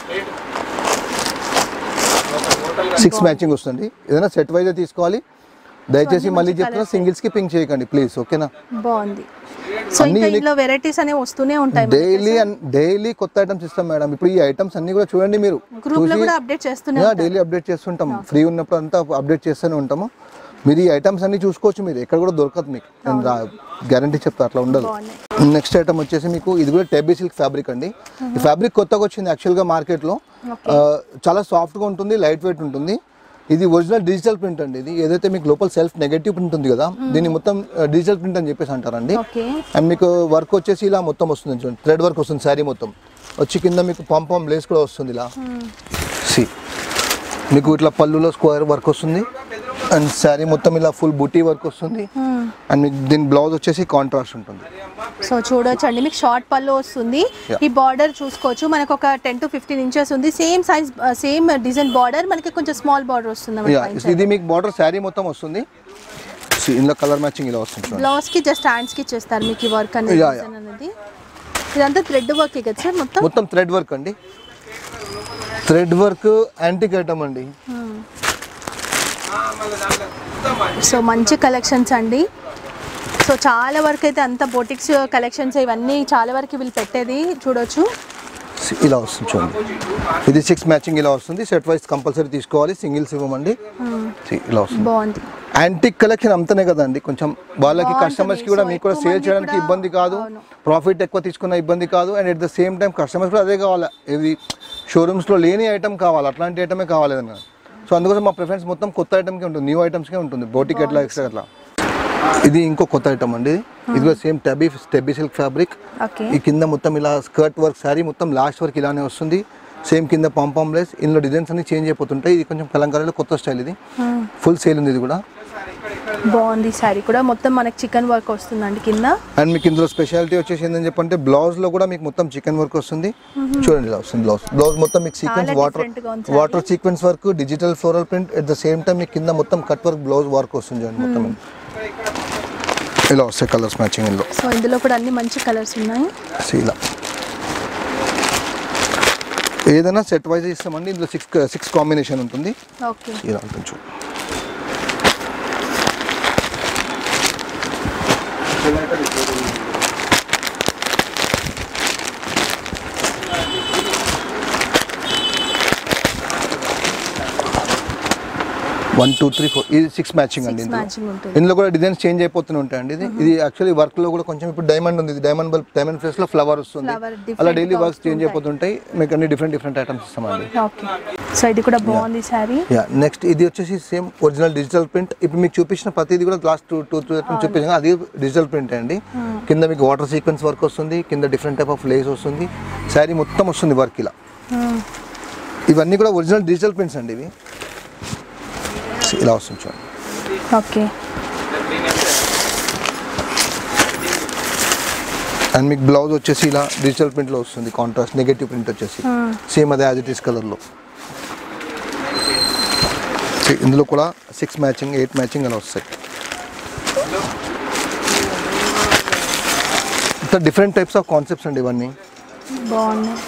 సిక్స్ మ్యాచింగ్ వస్తుంది. ఏదైనా సెట్ వైజ్ తీసుకోవాలి, దయచేసి మళ్ళీ చెప్తున్నా సింగిల్స్ కి పింక్ చేయకండి ప్లీజ్, ఓకేనా? బాగుంది. సో ఇంకా ఇందులో వెరైటీస్ అనేవి వస్తూనే ఉంటాయి. డైలీ డైలీ కొత్త ఐటమ్స్ ఇస్తాం మేడం. ఇప్పుడు ఈ ఐటమ్స్ అన్ని కూడా చూడండి మీరు, గ్రూప్ లో కూడా అప్డేట్ చేస్తూనే డైలీ అప్డేట్ చేస్తుంటాం, ఫ్రీ ఉన్నప్పుడు అంతా అప్డేట్ చేస్తూనే ఉంటాము. మీరు ఈ ఐటమ్స్ అన్ని చూసుకోవచ్చు, మీరు ఎక్కడ కూడా దొరకదు మీకు, నేను గ్యారంటీ చెప్తా, అట్లా ఉండదు. నెక్స్ట్ ఐటమ్ వచ్చేసి మీకు ఇది కూడా టెబ్బీ సిల్క్ ఫ్యాబ్రిక్ అండి. ఈ ఫ్యాబ్రిక్ కొత్తగా వచ్చింది యాక్చువల్గా మార్కెట్లో, చాలా సాఫ్ట్గా ఉంటుంది, లైట్ వెయిట్ ఉంటుంది. ఇది ఒరిజినల్ డిజిటల్ ప్రింట్ అండి. ఇది ఏదైతే మీకు లోపల సెల్ఫ్ నెగటివ్ ప్రింట్ ఉంది కదా, దీన్ని మొత్తం డిజిటల్ ప్రింట్ అని చెప్పేసి అంటారండి. అండ్ మీకు వర్క్ వచ్చేసి ఇలా మొత్తం వస్తుంది చూడండి, థ్రెడ్ వర్క్ వస్తుంది శారీ మొత్తం వచ్చి, కింద మీకు పంపం లేస్ కూడా వస్తుంది ఇలా. సి మీకు ఇట్లా పళ్ళులో స్క్వేర్ వర్క్ వస్తుంది, అండ్ శారీ మొత్తం ఇలా ఫుల్ బుటీ వర్క్ వస్తుంది. అండ్ మీకు దీని బ్లౌజ్ వచ్చేసి కాంట్రాస్ట్ ఉంటుంది. సో చూడొచ్చు అండి, మీకు షార్ట్ పళ్ళు వస్తుంది. ఈ బార్డర్ చూసుకోవచ్చు, మనకు ఒక టెన్ టు ఫిఫ్టీన్ ఇంచెస్ ఉంది, same size same design border, మనకి కొంచెం స్మాల్ బార్డర్ వస్తుంది. ఇది మీకు బార్డర్ శారీ మొత్తం వస్తుంది, ఇందులో కలర్ మ్యాచింగ్ ఇలా వస్తుంది. బ్లౌజ్ కి జస్ట్ హ్యాండ్స్ కి ఇచ్చేస్తారు మీకు ఈ వర్క్ అనేది. అనేది ఇదంతా థ్రెడ్ వర్క్ కదా సార్? మొత్తం మొత్తం థ్రెడ్ వర్క్ అండి, థ్రెడ్ వర్క్ యాంటిక్ ఐటమ్ అండి. సో మంచి కలెక్షన్స్ అండి. సో చాలా వరకు అయితే అంత బోటిక్స్ కలెక్షన్స్ ఇవన్నీ చాలా వరకు వీళ్ళు పెట్టేది చూడొచ్చు. ఇలా వస్తుంది చూడండి, ఇది సిక్స్ మ్యాచింగ్ ఇలా వస్తుంది. సెట్ వైజ్ కంపల్సరీ తీసుకోవాలి, సింగిల్స్ ఇవ్వమండి. ఇలా వస్తుంది, బాగుంది. యాంటిక్ కలెక్షన్ అంతనే కదండి, కొంచెం వాళ్ళకి కస్టమర్స్ కి కూడా మీకు కూడా సేల్ చేయడానికి ఇబ్బంది కాదు, ప్రాఫిట్ ఎక్కువ తీసుకున్న ఇబ్బంది కాదు. And at the same time customers కూడా అదే కావాలి, ఇది షోరూమ్స్లో లేని ఐటమ్ కావాలి, అట్లాంటి ఐటమే కావాలి అన్న. సో అందుకోసం మా ప్రిఫరెన్స్ మొత్తం కొత్త ఐటమ్కి ఉంటుంది, న్యూ ఐటమ్స్కే ఉంటుంది, బోటిక్ ఎట్లా ఎక్స్ట్రా అట్లా. ఇది ఇంకో కొత్త ఐటమ్ అండి, ఇది కూడా సేమ్ టెబ్బీ టెబ్బీ సిల్క్ ఫ్యాబ్రిక్. ఈ కింద మొత్తం ఇలా స్కర్ట్ వర్క్, శారీ మొత్తం లాస్ట్ వర్క్ ఇలానే వస్తుంది, సేమ్ కింద పాంపాం లేస్. ఇందులో డిజైన్స్ అన్ని చేంజ్ అయిపోతుంటాయి. ఇది కొంచెం కలంకారీలో కొత్త స్టైల్, ఇది ఫుల్ సేల్ ఉంది. ఇది కూడా బాగుంది. శారీ కూడా మొత్తం మనకి చికెన్ వర్క్ వస్తుందండి కింద. అండ్ మీకు ఇందులో స్పెషాలిటీ వచ్చేసి ఏంటని చెప్పంటే బ్లౌజ్ లో కూడా మీకు మొత్తం చికెన్ వర్క్ వస్తుంది. చూడండి ఇలా వస్తుంది బ్లౌజ్. బ్లౌజ్ మొత్తం మీకు sequence water water sequence work, digital floral print, at the same time మీకు కింద మొత్తం కట్ వర్క్ బ్లౌజ్ వర్క్ వస్తుంది. చూడండి మొత్తం ఇలా వస్తాయి కలర్స్ మ్యాచింగ్ ఇందులో. సో ఇందులో కూడా అన్ని మంచి కలర్స్ ఉన్నాయి. ఇలా ఏదైనా సెట్ వైజ్ ఇస్తామండి. ఇందులో సిక్స్ సిక్స్ కాంబినేషన్ ఉంటుంది. ఓకే, ఇలా ఉంటుంది చూడండి. వన్ టూ త్రీ ఫోర్ ఇది సిక్స్ మ్యాచింగ్ అండి ఇందులో కూడా డిజైన్స్ చేంజ్ అయిపోతూనే ఉంటాయండి. ఇది ఇది యాక్చువల్లీ వర్క్ లో కూడా కొంచెం ఇప్పుడు డైమండ్ ఉంది, డైమండ్ బల్బ్ డైమండ్ ఫేస్ లో ఫ్లవర్ వస్తుంది, అలా డైలీ వర్క్స్ చేంజ్ అయిపోతుంటాయి. మీకు అన్ని డిఫరెంట్ డిఫరెంట్ ఐటమ్స్ ఇస్తామండి. సో ఇది కూడా బాగుంది సారీ. యా నెక్స్ట్ ఇది వచ్చేసి సేమ్ ఒరిజినల్ డిజిటల్ ప్రింట్. ఇప్పుడు మీకు చూపించిన ప్రతిది కూడా లాస్ట్ టూ టూ టూ చూపించిన అది డిజిటల్ ప్రింట్ అండి. కింద మీకు వాటర్ సీక్వెన్స్ వర్క్ వస్తుంది, కింద డిఫరెంట్ టైప్ ఆఫ్ లేస్ వస్తుంది, శారీ మొత్తం వస్తుంది వర్క్ ఇలా. ఇవన్నీ కూడా ఒరిజినల్ డిజిటల్ ప్రింట్స్ అండి. ఇవి ఇలా వస్తుంది చూడండి. ఓకే అండ్ మీకు బ్లౌజ్ వచ్చేసి ఇలా డిజిటల్ ప్రింట్లో వస్తుంది, కాంట్రాస్ట్ నెగటివ్ ప్రింట్ వచ్చేసి సేమ్ అదే యాజ్ ఇట్ ఈస్ కలర్లో. ఇందులో కూడా సిక్స్ మ్యాచింగ్ ఎయిట్ మ్యాచింగ్ అలా వస్తాయి. ఇట్లా డిఫరెంట్ టైప్స్ ఆఫ్ కాన్సెప్ట్స్ అండి ఇవన్నీ. బాగున్నాయి.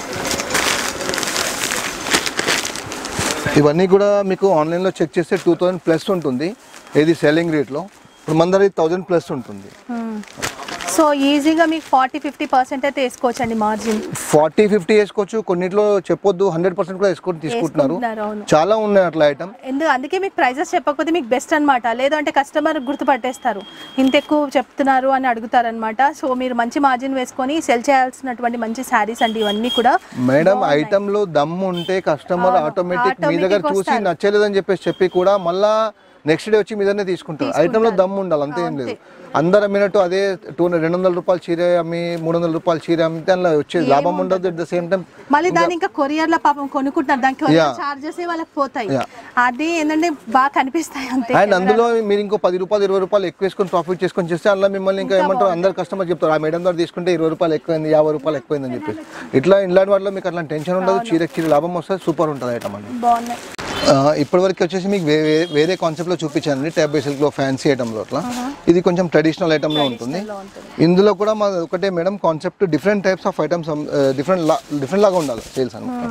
ఇవన్నీ కూడా మీకు ఆన్లైన్లో చెక్ చేస్తే టూ థౌజండ్ ప్లస్ ఉంటుంది ఏది సెల్లింగ్ రేట్లో. ఇప్పుడు మన దగ్గర థౌజండ్ ప్లస్ ఉంటుంది. సో ఈజీగా మీకు ఫార్టీ ఫిఫ్టీ పర్సెంట్ అయితే వేసుకోవచ్చు అండి మార్జిన్. ఫార్టీ ఫిఫ్టీ వేసుకోవచ్చు, కొన్నిట్లో చెప్పొద్దు హండ్రెడ్ పర్సెంట్ కూడా వేసుకొని తీసుకుంటున్నారు. చాలా ఉన్నాయి అట్లా ఐటమ్. ఎందుకు అందుకే మీకు ప్రైజెస్ చెప్పకపోతే మీకు బెస్ట్ అనమాట. లేదంటే కస్టమర్ గుర్తుపట్టేస్తారు, ఇంత ఎక్కువ చెప్తున్నారు అని అడుగుతారు అనమాట. సో మీరు మంచి మార్జిన్ వేసుకొని సెల్ చేయాల్సినటువంటి మంచి శారీస్ అండి ఇవన్నీ కూడా. మేడం ఐటమ్ లో దమ్ము ఉంటే కస్టమర్ ఆటోమేటిక్ మీ దగ్గర చూసి నచ్చలేదని చెప్పేసి చెప్పి కూడా మళ్ళా నెక్స్ట్ డే వచ్చి మీ దగ్గరనే తీసుకుంటారు. ఐటమ్ లో దమ్ము ఉండాలి, అంతే ఏం లేదు. అందరు అమ్మినట్టు అదే టూ రెండు వందల రూపాయలు చీర అమ్మి మూడు వందల రూపాయలు చీర అమ్మితే అందులో వచ్చేది లాభం ఉండదు. అట్ ద సేమ్ టైం మళ్ళీ దాని ఇంకా కొరియర్ లో పాపం కొనుక్కుంటున్నారు, దానికి చార్జెస్ వాళ్ళకి పోతాయి. అది ఏంటంటే బాగా కనిపిస్తాయి అంతే. అండ్ అందులో మీరు ఇంకో పది రూపాయలు ఇరవై రూపాయలు ఎక్కువ వేసుకొని ప్రాఫిట్ చేసుకొని చేస్తే అందులో మిమ్మల్ని ఇంకా ఏమంటారు అందరు కస్టమర్ చెప్తారు ఆ మేడం ద్వారా తీసుకుంటే ఇరవై రూపాయలు ఎక్కువైంది యాభై రూపాయలు ఎక్కువైందని చెప్పేసి. ఇట్లా ఇలాంటి వాటిలో మీకు అట్లా టెన్షన్ ఉండదు, చీర చీర లాభం వస్తుంది, సూపర్ ఉంటుంది ఐటమ్ అండి. బాగున్నాయి. ఇప్పటివరకు వచ్చేసి మీకు వేరే వేరే కాన్సెప్ట్లో చూపించానండి. ట్యాబ్ సిల్క్లో ఫ్యాన్సీ ఐటమ్లో అట్లా. ఇది కొంచెం ట్రెడిషనల్ ఐటమ్లో ఉంటుంది. ఇందులో కూడా మా ఒకటే madam concept different types of items different different లాగా ఉండాలి సేల్స్ అనమాట.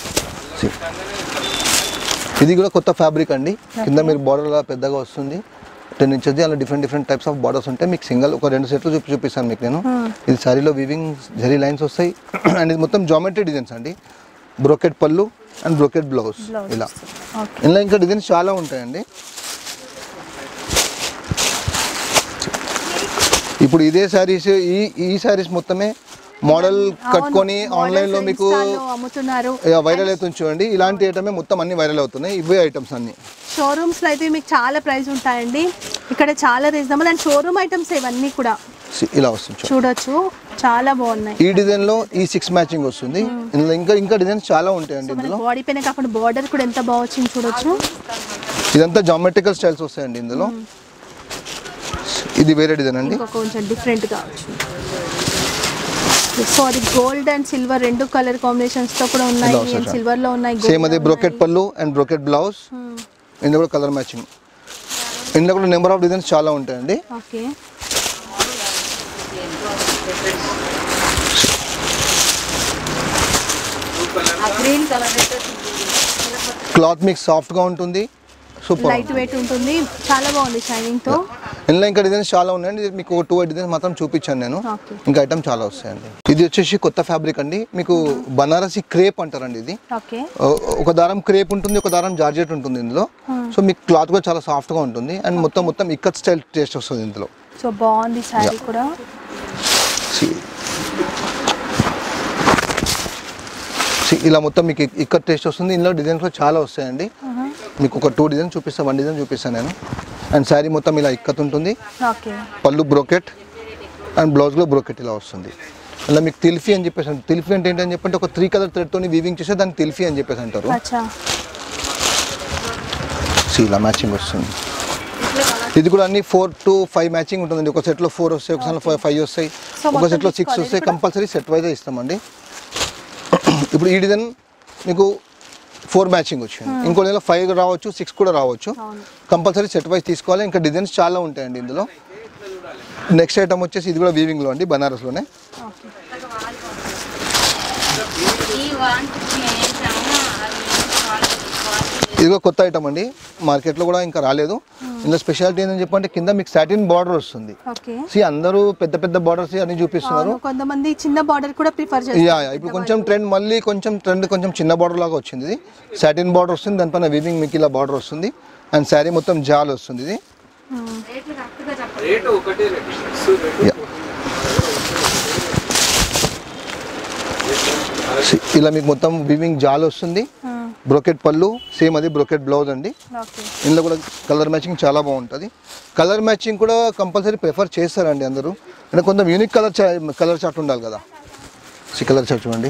ఇది కూడా కొత్త ఫ్యాబ్రిక్ అండి. కింద మీరు బార్డర్ అలా పెద్దగా వస్తుంది, టెన్ ఇంచెస్ అలా different different types of borders ఉంటాయి. మీకు సింగల్ ఒక రెండు సెట్లు చూపి చూపిస్తాను మీకు నేను. ఇది శారీలో వీవింగ్ జరీ లైన్స్ వస్తాయి. అండ్ ఇది మొత్తం జామెట్రీ డిజైన్స్ అండి. బ్రోకెట్ పళ్ళు అండ్ బ్రోకెట్ బ్లౌజ్ ఇలా. ఇలా ఇంకా డిజైన్స్ చాలా ఉంటాయండి. ఇప్పుడు ఇదే శారీస్ ఈ ఈ శారీస్ మొత్తమే మోడల్ కట్టుకొని ఆన్లైన్ లో మీకు వైరల్ అవుతుంది చూడండి. ఇలాంటి ఐటమే మొత్తం అన్ని వైరల్ అవుతున్నాయి. ఇవే ఐటమ్స్ అన్ని షోరూమ్స్ లో అయితే మీకు చాలా ప్రైస్ ఉంటాయండి, ఇక్కడ చాలా రీజనబుల్. అండ్ షోరూమ్ ఐటమ్స్ ఇవన్నీ కూడా ఇలా వస్తుంది చూడొచ్చు, చాలా బాగున్నాయి. ఈ డిజైన్ లో ఈ సిక్స్ మ్యాచింగ్ వస్తుంది. ఇందులో ఇంకా ఇంకా డిజైన్స్ చాలా ఉంటాయండి. ఇందులో బాడీ పైన కాకుండా బార్డర్ కూడా ఎంత బాగా వచ్చింది చూడొచ్చు. ఇదంతా జామెట్రికల్ స్టైల్స్ వస్తాయండి ఇందులో. ఇది వేరే డిజైన్ అండి, కొంచెం డిఫరెంట్ గా వచ్చింది. సో అది గోల్డ్ అండ్ సిల్వర్ రెండు కలర్ కాంబినేషన్స్ తో కూడా ఉన్నాయి. సిల్వర్ లో ఉన్నాయి. సేమ్ అదే బ్రోకెట్ పళ్ళు అండ్ బ్రోకెట్ బ్లౌజ్. ఇందులో కూడా కలర్ మ్యాచింగ్. ఇందులో కూడా నెంబర్ ఆఫ్ డిజైన్స్ చాలా ఉంటాయండి. ఓకే క్లాత్ మీకు సాఫ్ట్ గా ఉంటుంది, సూపర్ లైట్ వెయిట్ ఉంటుంది, చాలా బాగుంది షైనింగ్ తో. ఇందులో ఇంకా డిజైన్స్ చాలా ఉన్నాయండి. మీకు టూ డిజైన్స్ మాత్రం చూపించాను నేను, ఇంకా ఐటమ్ చాలా వస్తాయండి. ఇది వచ్చేసి కొత్త ఫ్యాబ్రిక్ అండి. మీకు బనారసి క్రేప్ అంటారండి. ఇది ఒక దారం క్రేప్ ఉంటుంది, ఒక దారం జార్జెట్ ఉంటుంది ఇందులో. సో మీకు క్లాత్ కూడా చాలా సాఫ్ట్ గా ఉంటుంది. అండ్ మొత్తం మొత్తం ఇక్కత్ స్టైల్ టేస్ట్ వస్తుంది ఇందులో. సో బాగుంది సారీ కూడా. ఇలా మొత్తం మీకు ఇక్కడ టేస్ట్ వస్తుంది. ఇందులో డిజైన్స్ కూడా చాలా వస్తాయండి. మీకు ఒక టూ డిజైన్ చూపిస్తాను, వన్ డిజైన్ చూపిస్తాను నేను. అండ్ శారీ మొత్తం ఇలా ఇక్కత్ ఉంటుంది. పళ్ళు బ్రోకెట్ అండ్ బ్లౌజ్లో బ్రోకెట్ ఇలా వస్తుంది. అలా మీకు తిల్ఫీ అని చెప్పేసి అంటారు. తిల్ఫీ అంటే ఏంటని చెప్పంటే ఒక త్రీ కలర్ థ్రెడ్తో వీవింగ్ చేస్తే దాన్ని తిల్ఫీ అని చెప్పేసి అంటారు. ఇలా మ్యాచింగ్ వస్తుంది. ఇది కూడా అన్ని ఫోర్ టు ఫైవ్ మ్యాచింగ్ ఉంటుందండి. ఒక సెట్లో ఫోర్ వస్తాయి, ఒక సెట్లో ఫైవ్ వస్తాయి, ఒక సెట్లో సిక్స్ వస్తాయి. కంపల్సరీ సెట్ వైజ్ ఇస్తామండి. ఇప్పుడు ఈ డిజైన్ మీకు ఫోర్ మ్యాచింగ్ వచ్చింది, ఇంకో నెల ఫైవ్ రావచ్చు, సిక్స్ కూడా రావచ్చు. కంపల్సరీ సెట్ వైజ్ తీసుకోవాలి. ఇంకా డిజైన్స్ చాలా ఉంటాయండి ఇందులో. నెక్స్ట్ ఐటమ్ వచ్చేసి ఇది కూడా వీవింగ్లో అండి, బనారస్లోనే. ఇది కూడా కొత్త ఐటమ్ అండి, మార్కెట్లో కూడా ఇంకా రాలేదు. ఇందులో స్పెషాలిటీ ఏంటని చెప్పంటే కింద మీకు సాటిన్ బార్డర్ వస్తుంది. ఓకే. సి అందరూ పెద్ద పెద్ద బార్డర్స్ అన్ని చూపిస్తున్నారు, కొంతమంది చిన్న బార్డర్ కూడా ప్రిఫర్ చేస్తారు. యా ఇప్పుడు కొంచెం ట్రెండ్ మళ్ళీ కొంచెం ట్రెండ్ కొంచెం చిన్న బార్డర్ లాగా వచ్చింది. ఇది సాటిన్ బార్డర్ వస్తుంది, దానిపైన వీవింగ్ మీకు ఇలా బార్డర్ వస్తుంది అండ్ శారీ మొత్తం జాల్ వస్తుంది. ఇది ఇలా మీకు మొత్తం వీవింగ్ జాల్ వస్తుంది, బ్రోకెట్ పళ్ళు, సేమ్ అది బ్రోకెట్ బ్లౌజ్ అండి. ఇందులో కూడా కలర్ మ్యాచింగ్ చాలా బాగుంటుంది. కలర్ మ్యాచింగ్ కూడా కంపల్సరీ ప్రిఫర్ చేస్తారండి అందరూ, అంటే కొంచెం యూనిక్ కలర్ కలర్ చార్ట్ ఉండాలి కదా. సి కలర్ చార్ట్ చూడండి,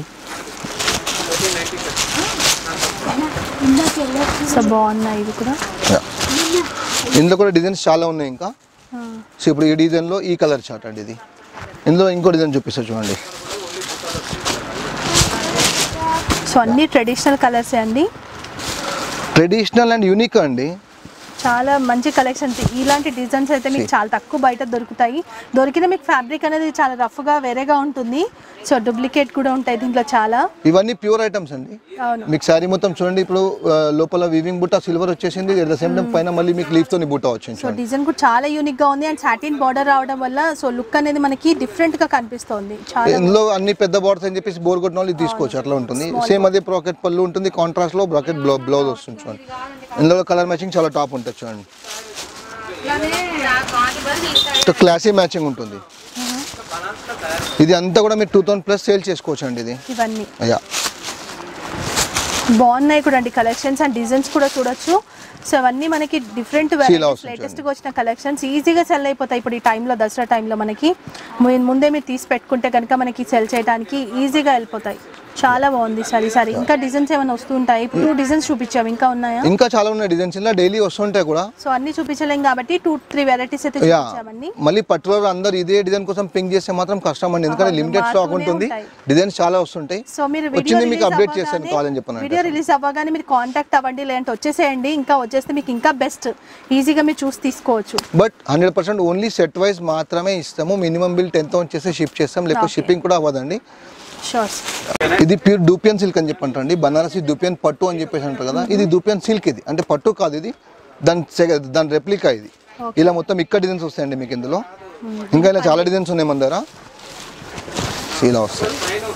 బాగున్నాయి. ఇది కూడా ఇందులో కూడా డిజైన్స్ చాలా ఉన్నాయి ఇంకా. సో ఇప్పుడు ఈ డిజైన్లో ఈ కలర్ చార్ట్ అండి ఇది. ఇందులో ఇంకో డిజైన్ చూపిస్తారు చూడండి. సో అన్ని ట్రెడిషనల్ కలర్స్ అండి, ట్రెడిషనల్ అండ్ యూనిక్ అండి. చాలా మంచి కలెక్షన్స్. ఇలాంటి డిజైన్స్ అయితే మీకు చాలా తక్కువ బయట దొరుకుతాయి. దొరికిన మీకు ఫ్యాబ్రిక్ అనేది చాలా రఫ్గా వేరేగా ఉంటుంది. సో డూప్లికేట్ కూడా ఉంటాయి దీంట్లో చాలా. ఇవన్నీ ప్యూర్ ఐటమ్స్ అండి. మీకు శారీ మొత్తం చూడండి, ఇప్పుడు లోపల వీవింగ్ బుట్ట సిల్వర్ వచ్చేసింది, ఎట్ ద సేమ్ టైం పైన మళ్ళీ మీకు లీఫ్ తోని బుట్ట వచ్చింది. సో డిజైన్ కూడా చాలా యూనిక్ గా ఉంది అండ్ సాటిన్ బార్డర్ రావడం వల్ల సో లుక్ అనేది మనకి డిఫరెంట్ గా కనిపిస్తుంది. చాలా ఇందులో అన్ని పెద్ద బార్డర్స్ అని చెప్పేసి బోర్ కొట్టిన వాళ్ళు తీసుకోవచ్చు, అట్లా ఉంటుంది. సేమ్ అదే బ్రాకెట్ పళ్ళు ఉంటుంది, కాంట్రాస్ట్ లో బ్రాకెట్ బ్లౌజ్ వస్తుంది చూడండి. ఇందులో కలర్ మ్యాచింగ్ చాలా టాప్ ఉంటుంది చూడండి, క్లాసీ మ్యాచింగ్ ఉంటుంది. ఇది అంతా కూడా మీరు టూ థౌసండ్ ప్లస్ సేల్ చేసుకోవచ్చు అండి. ఇది ఇవన్నీ యా బాగున్నాయి కూడా అండి కలెక్షన్స్ అండ్ డిజైన్స్ కూడా చూడొచ్చు. సో అవన్నీ మనకి డిఫరెంట్ లేటెస్ట్ గా వచ్చిన కలెక్షన్స్ ఈజీగా సెల్ అయిపోతాయి. ఇప్పుడు ఈ టైంలో దసరా టైంలో మనకి ముందే మీరు తీసి పెట్టుకుంటే కనుక మనకి సెల్ చేయడానికి ఈజీగా వెళ్ళిపోతాయి. చాలా బాగుంది సారీ సారీ. ఇంకా డిజైన్స్ ఏమైనా వస్తుంటాయి? ఇప్పుడు టూ డిజైన్స్ చూపించాము, ఇంకా ఉన్నాయా? ఇంకా చాలా ఉన్నాయి డిజైన్స్, ఇలా డైలీ వస్తుంటాయి కూడా. సో అన్ని చూపించలేం కాబట్టి టూ త్రీ వెరైటీస్ అయితే చూపించామండి. మళ్ళీ పర్టికులర్ అందరూ ఇదే డిజైన్ కోసం పింక్ చేస్తే మాత్రం కష్టం అండి, ఎందుకంటే లిమిటెడ్ స్టాక్ ఉంటుంది, డిజైన్స్ చాలా వస్తుంటాయి. సో మీరు వచ్చింది మీకు అప్డేట్ చేస్తాను కాల్ అని చెప్పాను. వీడియో రిలీజ్ అవ్వగానే మీరు కాంటాక్ట్ అవ్వండి, లేదంటే వచ్చేసేయండి. ఇంకా వచ్చేస్తే మీకు ఇంకా బెస్ట్ ఈజీగా మీరు చూసి తీసుకోవచ్చు. But hundred percent only set wise మాత్రమే ఇస్తాము, మినిమం బిల్ టెన్ థౌసండ్ చేస్తే షిప్ చేస్తాం, లేకపోతే షిప్పింగ్ కూడా అవ్వదండి. ఇది ప్యూర్ డూపియన్ సిల్క్ అని చెప్పండి, బనారసి డూపియన్ పట్టు అని చెప్పేసి అంటారు కదా. ఇది డూపియన్ సిల్క్, ఇది అంటే పట్టు కాదు, ఇది దాని దాని రెప్లికా. ఇది ఇలా మొత్తం ఇక్కడ డిజైన్స్ వస్తాయండి మీకు ఇందులో. ఇంకా ఇలా చాలా డిజైన్స్ ఉన్నాయి మన దగ్గర. ఇలా వస్తుంది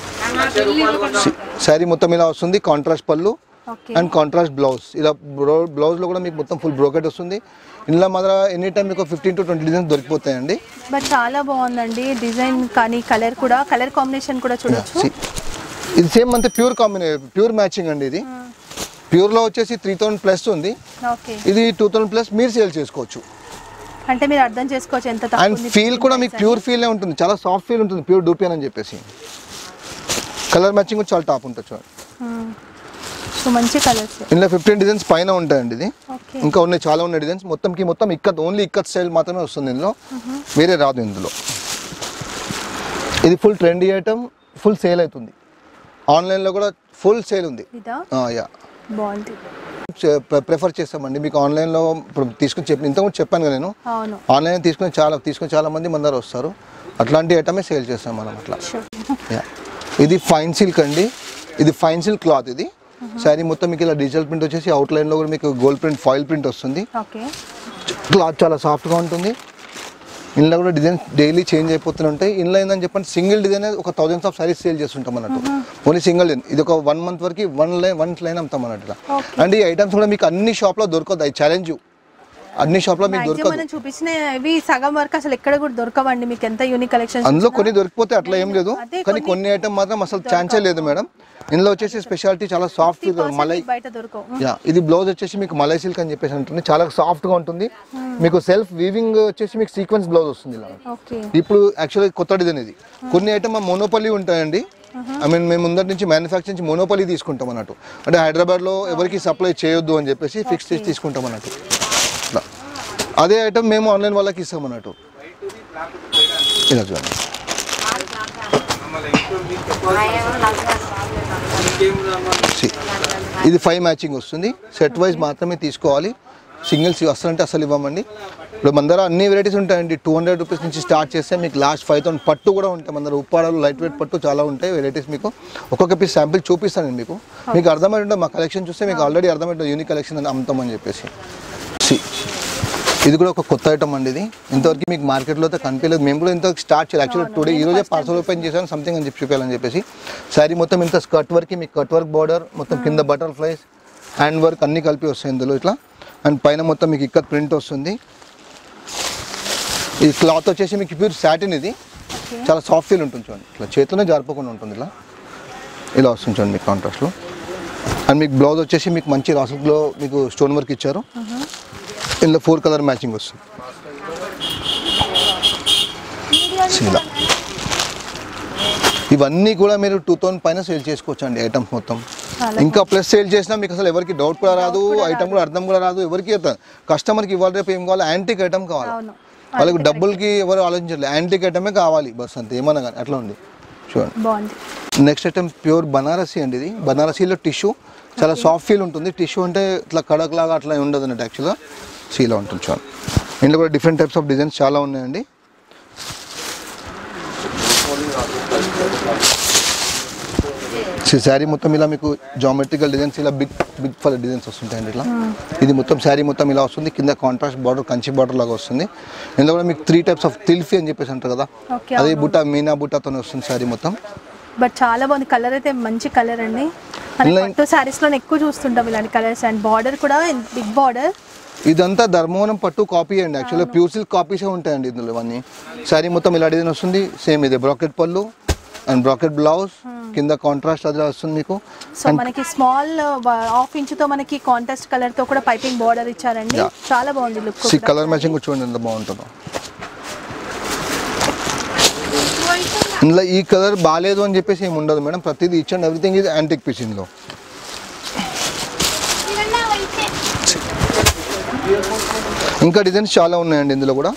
శారీ మొత్తం ఇలా వస్తుంది, కాంట్రాస్ట్ పళ్ళు అండ్ కాంట్రాస్ట్ బ్లౌజ్. ఇలా బ్లౌజ్ లో కూడా మీకు మొత్తం ఫుల్ బ్రోకెట్ వస్తుంది. ఇందులో మాత్రం ఎనీ టైం మీకు ఫిఫ్టీన్ టు ట్వంటీ డిజైన్స్ దొరికిపోతాయండి. బట్ చాలా బాగుందండి డిజైన్ కానీ కలర్ కూడా, కలర్ కాంబినేషన్ కూడా చూడొచ్చు. ఇది సేమ్ అంతే ప్యూర్ కాంబినేషన్, ప్యూర్ మ్యాచింగ్ అండి. ఇది ప్యూర్ లో వచ్చేసి త్రీ థౌసండ్ ప్లస్ ఉంది, ఇది టూ థౌసండ్ ప్లస్ మీరు సేల్ చేసుకోవచ్చు. అంటే మీరు అర్థం చేసుకోవచ్చు ఎంత తక్కువ. అండ్ ఫీల్ కూడా మీకు ప్యూర్ ఫీల్ ఉంటుంది, చాలా సాఫ్ట్ ఫీల్ ఉంటుంది ప్యూర్ డూపియన్ అని చెప్పేసి. కలర్ మ్యాచింగ్ చాలా టాప్ ఉంటుంది చూడండి. సో మంచి కలర్స్. ఇందులో ఫిఫ్టీన్ డిజైన్స్ పైన ఉంటాయండి. ఇది ఇంకా ఉన్నాయి, చాలా ఉన్నాయి డిజైన్స్. మొత్తంకి మొత్తం ఇక్కత్, ఓన్లీ ఇక్కత్ స్టైల్ మాత్రమే వస్తుంది ఇందులో, వేరే రాదు ఇందులో. ఇది full trendy item, full sale అవుతుంది. ఆన్లైన్లో కూడా ఫుల్ సేల్ ఉంది. యా బాగుంది, ప్రిఫర్ చేస్తామండి. మీకు ఆన్లైన్లో తీసుకుని చెప్పి ఇంతకుముందు చెప్పాను కదా నేను, ఆన్లైన్ తీసుకుని చాలా తీసుకుని చాలా మంది మన దగ్గర వస్తారు. అట్లాంటి ఐటమే సేల్ చేస్తాం మనం అట్లా. ఇది ఫైన్ సిల్క్ అండి, ఇది ఫైన్ సిల్క్ క్లాత్. ఇది శారీ మొత్తం మీకు ఇలా డిజిటల్ ప్రింట్ వచ్చేసి అవుట్ లైన్ లో కూడా మీకు గోల్డ్ ప్రింట్, ఫాయిల్ ప్రింట్ వస్తుంది. క్లాత్ చాలా సాఫ్ట్ గా ఉంటుంది. ఇందులో కూడా డిజైన్స్ డైలీ చేంజ్ అయిపోతూనే ఉంటాయి. ఇందులో ఏందని చెప్పండి, సింగిల్ డిజైన్ ఒక థౌసండ్స్ ఆఫ్ సారీస్ సేల్ చేస్తుంటాం అన్నట్టు, ఓన్లీ సింగిల్ డిజైన్. ఇది ఒక వన్ మంత్ వరకు వన్ లైన్ వన్ లైన్ అమ్ముతాం అన్నట్టు. అండ్ ఈ ఐటమ్స్ కూడా మీకు అన్ని షాప్ లో దొరకదు, అది ఛాలెంజ్. అన్ని షాప్ లో మీకు దొరకదు. మనం చూపించిన ఇవి సగం వరకు అసలు ఎక్కడ కూడా దొరకవండి మీకు, ఎంత యూనిక్ కలెక్షన్స్. అందులో కొన్ని దొరికిపోతే అట్లా ఏం లేదు, కానీ కొన్ని ఐటమ్ మాత్రం అసలు ఛాన్సే లేదు మేడం. ఇందులో వచ్చేసి స్పెషాలిటీ చాలా సాఫ్ట్ మలై. యా ఇది బ్లౌజ్ వచ్చేసి మీకు మలై సిల్క్ అని చెప్పేసి ఉంటుంది, చాలా సాఫ్ట్ గా ఉంటుంది. మీకు సెల్ఫ్ వీవింగ్ వచ్చేసి మీకు సీక్వెన్స్ బ్లౌజ్ వస్తుంది ఇలా. ఇప్పుడు యాక్చువల్లీ కొత్త డిజైన్ ఇది. కొన్ని ఐటమ్ మోనోపల్లి ఉంటాయండి, ఐ మీన్ మేము ముందటి నుంచి మ్యానుఫ్యాక్చర్ నుంచి మోనోపల్లి తీసుకుంటాం అన్నట్టు, అంటే హైదరాబాద్ లో ఎవరికి సప్లై చేయొద్దు అని చెప్పేసి ఫిక్స్ చేసి తీసుకుంటాం అన్నట్టు. అదే ఐటమ్ మేము ఆన్లైన్ వాళ్ళకి ఇస్తాం అన్నట్టు. ఇలా చూడండి, ఇది ఫైవ్ మ్యాచింగ్ వస్తుంది, సెట్ వైజ్ మాత్రమే తీసుకోవాలి, సింగిల్స్ వస్తారంటే అసలు ఇవ్వమండి. ఇప్పుడు మన దగ్గర అన్ని వెరైటీస్ ఉంటాయండి, టూ హండ్రెడ్ రూపీస్ నుంచి స్టార్ట్ చేస్తే మీకు లాస్ట్ ఫైవ్ థౌసండ్ పట్టు కూడా ఉంటాయి మన దగ్గర. ఉప్పాడలు లైట్ వెయిట్ పట్టు చాలా ఉంటాయి వెరైటీస్. మీకు ఒక్కొక్క పీస్ శాంపిల్ చూపిస్తాను మీకు, మీకు అర్థమై ఉంటుంది. మా కలెక్షన్ చూస్తే మీకు ఆల్రెడీ అర్థమవుతుంది యూనిక్ కలెక్షన్ అని అమ్ముతామని చెప్పేసి. ఇది కూడా ఒక కొత్త ఐటమ్ అండి. ఇది ఇంతవరకు మీకు మార్కెట్లో అయితే కనిపించలేదు. మేము కూడా ఇంతవరకు స్టార్ట్ చేయాలి. యాక్చువల్లీ టుడే ఈ రోజే పార్సల్ ఓపెన్ చేశాను సంథింగ్ అని చెప్పి చూపించాలని చెప్పేసి. శారీ మొత్తం ఇంత స్కర్ట్ వర్క్, మీకు కట్ వర్క్ బార్డర్ మొత్తం కింద బటర్ ఫ్లైస్ హ్యాండ్ వర్క్ అన్నీ కలిపి వస్తాయి ఇందులో ఇట్లా. అండ్ పైన మొత్తం మీకు ఇక్కత్ ప్రింట్ వస్తుంది. ఈ క్లాత్ వచ్చేసి మీకు ప్యూర్ సాటిన్, ఇది చాలా సాఫ్ట్ ఫీల్ ఉంటుంది చూడండి. ఇట్లా చేతిలోనే జారిపోకుండా ఉంటుంది. ఇలా ఇలా వస్తుంది చూడండి మీకు కాంట్రాస్ట్లో. అండ్ మీకు బ్లౌజ్ వచ్చేసి మీకు మంచి రాసులో మీకు స్టోన్ వర్క్ ఇచ్చారు. ఇందులో ఫోర్ కలర్ మ్యాచింగ్ వస్తుంది. ఇలా ఇవన్నీ కూడా మీరు టూ థౌసండ్ పైన సేల్ చేసుకోవచ్చు అండి ఐటమ్స్ మొత్తం. ఇంకా ప్లస్ సేల్ చేసినా మీకు అసలు ఎవరికి డౌట్ కూడా రాదు, ఐటమ్ కూడా అర్థం కూడా రాదు. ఎవరికి కస్టమర్కి ఇవాళ రేపు ఏం కావాలి, యాంటిక్ ఐటమ్ కావాలి. వాళ్ళకి డబ్బులకి ఎవరు ఆలోచించలేదు, యాంటిక్ ఐటమే కావాలి బస్ అంతే, ఏమన్నా కానీ అట్లా ఉంది చూడండి. నెక్స్ట్ ఐటమ్ ప్యూర్ బనారసీ అండి. ఇది బనారసీలో టిష్యూ చాలా సాఫ్ట్ ఫీల్ ఉంటుంది. టిష్యూ అంటే ఇట్లా కడక్ లాగా అట్లా ఉండదు అన్నట్టు, యాక్చువల్గా సీలా ఉంటుంది చూడండి. ఇంట్లో కూడా డిఫరెంట్ టైప్స్ ఆఫ్ డిజైన్స్ చాలా ఉన్నాయండి. శారీ మొత్తం ఇలా మీకు జామెట్రికల్ డిజైన్స్, ఇలా బిగ్ బిగ్ ఫల్ డిజైన్స్ వస్తుంటాయండి ఇట్లా. ఇది మొత్తం శారీ మొత్తం ఇలా వస్తుంది. కింద కాంట్రాస్ట్ బార్డర్, కంచి బార్డర్ లాగా వస్తుంది. ఇందులో కూడా మీకు త్రీ టైప్స్ ఆఫ్ తిల్ఫీ అని చెప్పేసి అంటారు కదా, అదే బుట్ట మీనా బుట్టతో వస్తుంది శారీ మొత్తం. బట్ చాలా బాగుంది. కలర్ అయితే మంచి కలర్ అండి. పట్టు సారీస్ లో ఎక్కువ చూస్తుంటాం ఇలాంటి కలర్స్. అండ్ బార్డర్ కూడా బిగ్ బార్డర్. ఇదంతా ధర్మవరం పట్టు కాపీ అండి. యాక్చువల్గా ప్యూర్ సిల్క్ కాపీసే ఉంటాయండి ఇందులో ఇవన్నీ. శారీ మొత్తం ఇలా డిజైన్ వస్తుంది. సేమ్ ఇదే బ్రాకెట్ పళ్ళు అండ్ బ్రాకెట్ బ్లౌజ్, కింద కాంట్రాస్ట్ అది వస్తుంది మీకు. సో మనకి స్మాల్ హాఫ్ ఇంచ్ తో మనకి కాంట్రాస్ట్ కలర్ తో కూడా పైపింగ్ బార్డర్ ఇచ్చారండి. చాలా బాగుంది లుక్. సి కలర్ మ్యాచింగ్ చూడండి ఎంత బాగుంటుందో. ఇందులో ఈ కలర్ బాగాలేదు అని చెప్పేసి ఏమి ఉండదు మేడం. ప్రతిదీ ఈచ్ అండ్ ఎవ్రీథింగ్ ఇది యాంటిక్ పీస్. ఇందులో ఇంకా డిజైన్స్ చాలా ఉన్నాయండి ఇందులో కూడా.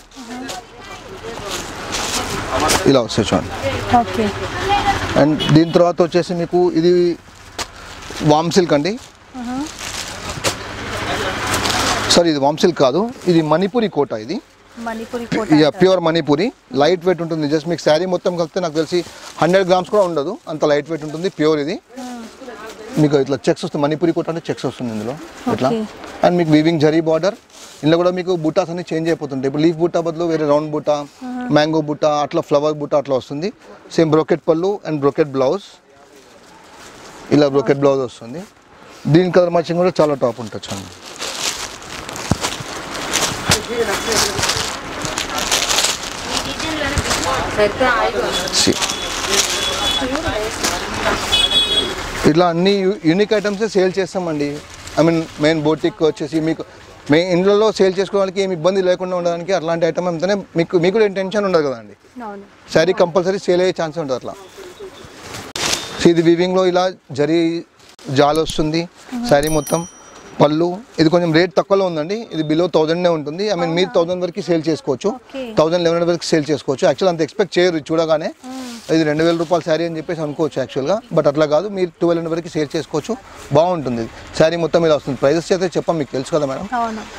ఇలా వస్తాయి చూడండి. ఓకే. అండ్ దీని తర్వాత వచ్చేసి మీకు ఇది వామ్ సిల్క్ అండి. సారీ ఇది వామ్ సిల్క్ కాదు, ఇది మణిపూరి కోట. ఇది మణిపూరి కోట, ఇక ప్యూర్ మణిపూరి. లైట్ వెయిట్ ఉంటుంది. జస్ట్ మీకు శారీ మొత్తం కలిపితే నాకు తెలిసి హండ్రెడ్ గ్రామ్స్ కూడా ఉండదు, అంత లైట్ వెయిట్ ఉంటుంది. ప్యూర్ ఇది మీకు ఇట్లా చెక్స్ వస్తుంది. మణిపూరి కోట అంటే చెక్స్ వస్తుంది ఇందులో ఇట్లా. అండ్ మీకు వీవింగ్ జరీ బార్డర్. ఇందులో కూడా మీకు బుట్టాస్ అన్ని చేంజ్ అయిపోతుంటాయి. ఇప్పుడు లీఫ్ బుట్ట బదులు వేరే రౌండ్ బుట్ట, మ్యాంగో బుట్ట, అట్లా ఫ్లవర్ బుట్ట అట్లా వస్తుంది. సేమ్ బ్రోకెట్ పళ్ళు అండ్ బ్రోకెట్ బ్లౌజ్. ఇలా బ్రోకెట్ బ్లౌజ్ వస్తుంది. దీని కలర్ మ్యాచింగ్ కూడా చాలా టాప్ ఉంటుంది చూడండి. ఇట్లా అన్ని యూనిక్ ఐటమ్స్ సేల్ చేస్తామండి. ఐ మీన్ మెయిన్ బోటిక్ వచ్చేసి మీకు మే ఇంట్లో సేల్ చేసుకోవడానికి ఏమి ఇబ్బంది లేకుండా ఉండడానికి అట్లాంటి ఐటమ్ అంతనే మీకు మీకు కూడా టెన్షన్ ఉండదు కదండి. శారీ కంపల్సరీ సేల్ అయ్యే ఛాన్స్ ఉంటుంది అట్లా. సో ఇది వీవింగ్లో ఇలా జరీ జాల్ వస్తుంది శారీ మొత్తం. పళ్ళు ఇది కొంచెం రేట్ తక్కువలో ఉందండి. ఇది బిలో థౌజండ్నే ఉంటుంది. ఐ మీన్ మీరు థౌజండ్ వరకు సేల్ చేసుకోవచ్చు, థౌజండ్ లెవెన్ హండ్రెడ్ వరకు సేల్ చేసుకోవచ్చు. యాక్చువల్ అంత ఎక్స్పెక్ట్ చేయరు చూడగానే ఇది రెండు వేల రూపాయల శారీ అని చెప్పేసి అనుకోవచ్చు యాక్చువల్గా. బట్ అట్లా కాదు, మీరు ట్వెల్వ్ హండ్రెడ్ వరకు సేల్ చేసుకోవచ్చు. బాగుంటుంది శారీ మొత్తం ఇలా వస్తుంది. ప్రైజెస్ అయితే చెప్పాం, మీకు తెలుసు కదా మేడం.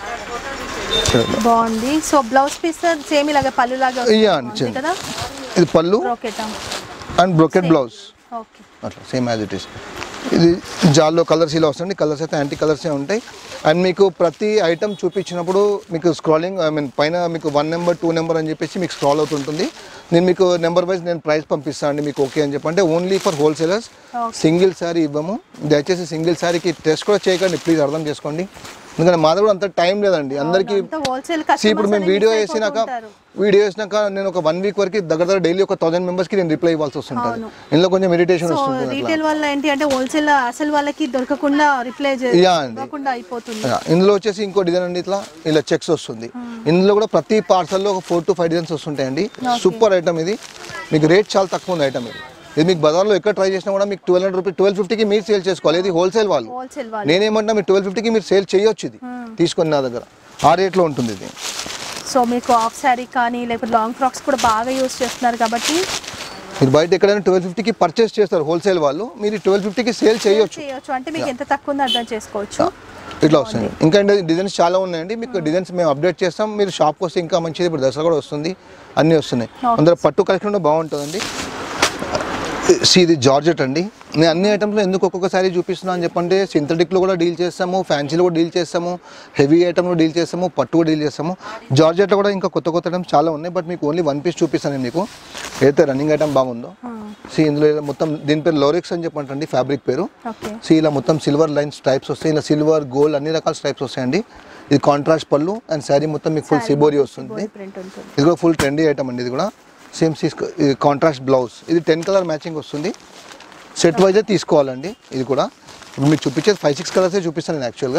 బాగుంది. సో బ్లౌజ్ పీస్ సేమ్ ఇలాగా పళ్ళు లాగా కదా. ఇది పళ్ళు అండ్ బ్రోకెట్ బ్లౌజ్ అట్లా సేమ్ యాజ్ ఇట్ ఈస్. ఇది జాల్లో కలర్స్ ఇలా వస్తుంది. కలర్స్ అయితే యాంటీ కలర్సే ఉంటాయి. అండ్ మీకు ప్రతి ఐటమ్ చూపించినప్పుడు మీకు స్క్రాలింగ్ ఐ మీన్ పైన మీకు వన్ నెంబర్ టూ నెంబర్ అని చెప్పేసి మీకు స్క్రాల్ అవుతుంటుంది. నేను మీకు నెంబర్ వైజ్ నేను ప్రైస్ పంపిస్తాను అండి మీకు ఓకే అని చెప్పంటే. Only for wholesalers, single sari ఇవ్వము. దయచేసి సింగిల్ శారీకి టెస్ట్ కూడా చేయకండి ప్లీజ్, అర్థం చేసుకోండి. ఎందుకంటే మా దగ్గర అంత టైం లేదండి అందరికీ. ఇప్పుడు మేము వీడియో వేసినాక వీడియో వేసినాక నేను ఒక వన్ వీక్ వరకు దగ్గర దగ్గర డైలీ ఒక థౌసండ్ మెంబర్స్ కి నేను రిప్లై ఇవ్వాల్సి వస్తుంటుంది. ఇందులో కొంచెం ఇరిటేషన్ వస్తుంది. రీటైల్ వల్ల ఏంటి అంటే హోల్సేల్ అసలు వాళ్ళకి దొరకకుండా రిప్లై చేయకుండా అయిపోతుంది. ఇందులో వచ్చేసి ఇంకో డిజైన్ అండి ఇట్లా ఇలా చెక్స్ వస్తుంది. ఇందులో కూడా ప్రతి పార్సల్లో ఒక ఫోర్ టు ఫైవ్ డిజైన్స్ వస్తుంటాయండి. సూపర్ ఐటమ్ ఇది. మీకు రేట్ చాలా తక్కువ ఉంది ఐటమ్ ఇది. ఇది మీకు బజార్లో ఎక్కడ ట్రై చేసినా కూడా మీకు ట్వెల్వ్ హండ్రెడ్ రూపీస్ ట్వెల్వ్ ఫిఫ్టీకి మీరు సేల్ చేసుకోవాలి. ఇది హోల్సేల్ వాళ్ళు. నేనేమంటున్నా మీరు ట్వెల్వ్ ఫిఫ్టీకి మీరు సేల్ చేయొచ్చు. ఇది తీసుకొని నా దగ్గర ఆ రేట్లో ఉంటుంది ఇది. సో మీకు హాఫ్ శారీ కానీ లేకపోతే లాంగ్ ఫ్రాక్స్ కూడా బాగా యూస్ చేస్తున్నారు కాబట్టి మీరు బయట ఎక్కడైనా ట్వెల్వ్ ఫిఫ్టీకి పర్చేస్ చేస్తారు హోల్సేల్ వాళ్ళు, మీరు ట్వెల్వ్ ఫిఫ్టీకి సేల్ చేయొచ్చు. అంటే మీకు ఎంత తక్కువ ఉందో అర్థం చేసుకోవచ్చు. ఇట్లా వస్తుంది. ఇంకా డిజైన్స్ చాలా ఉన్నాయండి. మీకు డిజైన్స్ మేము అప్డేట్ చేస్తాం. మీరు షాప్కి వస్తే ఇంకా మంచిది. ఇప్పుడు దసరా కూడా వస్తుంది, అన్నీ వస్తున్నాయి. అందులో పట్టు కలెక్షన్ బాగుంటుందండి. సి ఇది జార్జెట్ అండి. నేను అన్ని ఐటమ్స్లో ఎందుకు ఒక్కొక్క శారీ చూపిస్తున్నాను అని చెప్పంటే సింథటిక్లో కూడా డీల్ చేస్తాము, ఫ్యాన్సీలో కూడా డీల్ చేస్తాము, హెవీ ఐటమ్లో డీల్ చేస్తాము, పట్టు కూడా డీల్ చేస్తాము, జార్జెట్లో కూడా ఇంకా కొత్త కొత్త ఐటమ్స్ చాలా ఉన్నాయి. బట్ మీకు ఓన్లీ వన్ పీస్ చూపిస్తాను నేను మీకు ఏదైతే రన్నింగ్ ఐటమ్ బాగుందో. సో ఇందులో మొత్తం దీని పేరు లోరెక్స్ అని చెప్పండి ఫ్యాబ్రిక్ పేరు. సో ఇలా మొత్తం సిల్వర్ లైన్స్ స్ట్రైప్స్ వస్తాయి, ఇలా సిల్వర్ గోల్డ్ అన్ని రకాల స్ట్రైప్స్ వస్తాయండి. ఇది కాంట్రాస్ట్ పళ్ళు అండ్ శారీ మొత్తం మీకు ఫుల్ సిబోరి వస్తుంది. ఇది కూడా ఫుల్ ట్రెండీ ఐటమ్ అండి. ఇది కూడా సేమ్ కాంట్రాస్ట్ బ్లౌజ్. ఇది టెన్ కలర్ మ్యాచింగ్ వస్తుంది. సెట్ వైజే తీసుకోవాలండి. ఇది కూడా ఇప్పుడు మీకు చూపించేది ఫైవ్ సిక్స్ కలర్సే చూపిస్తాను నేను యాక్చువల్గా,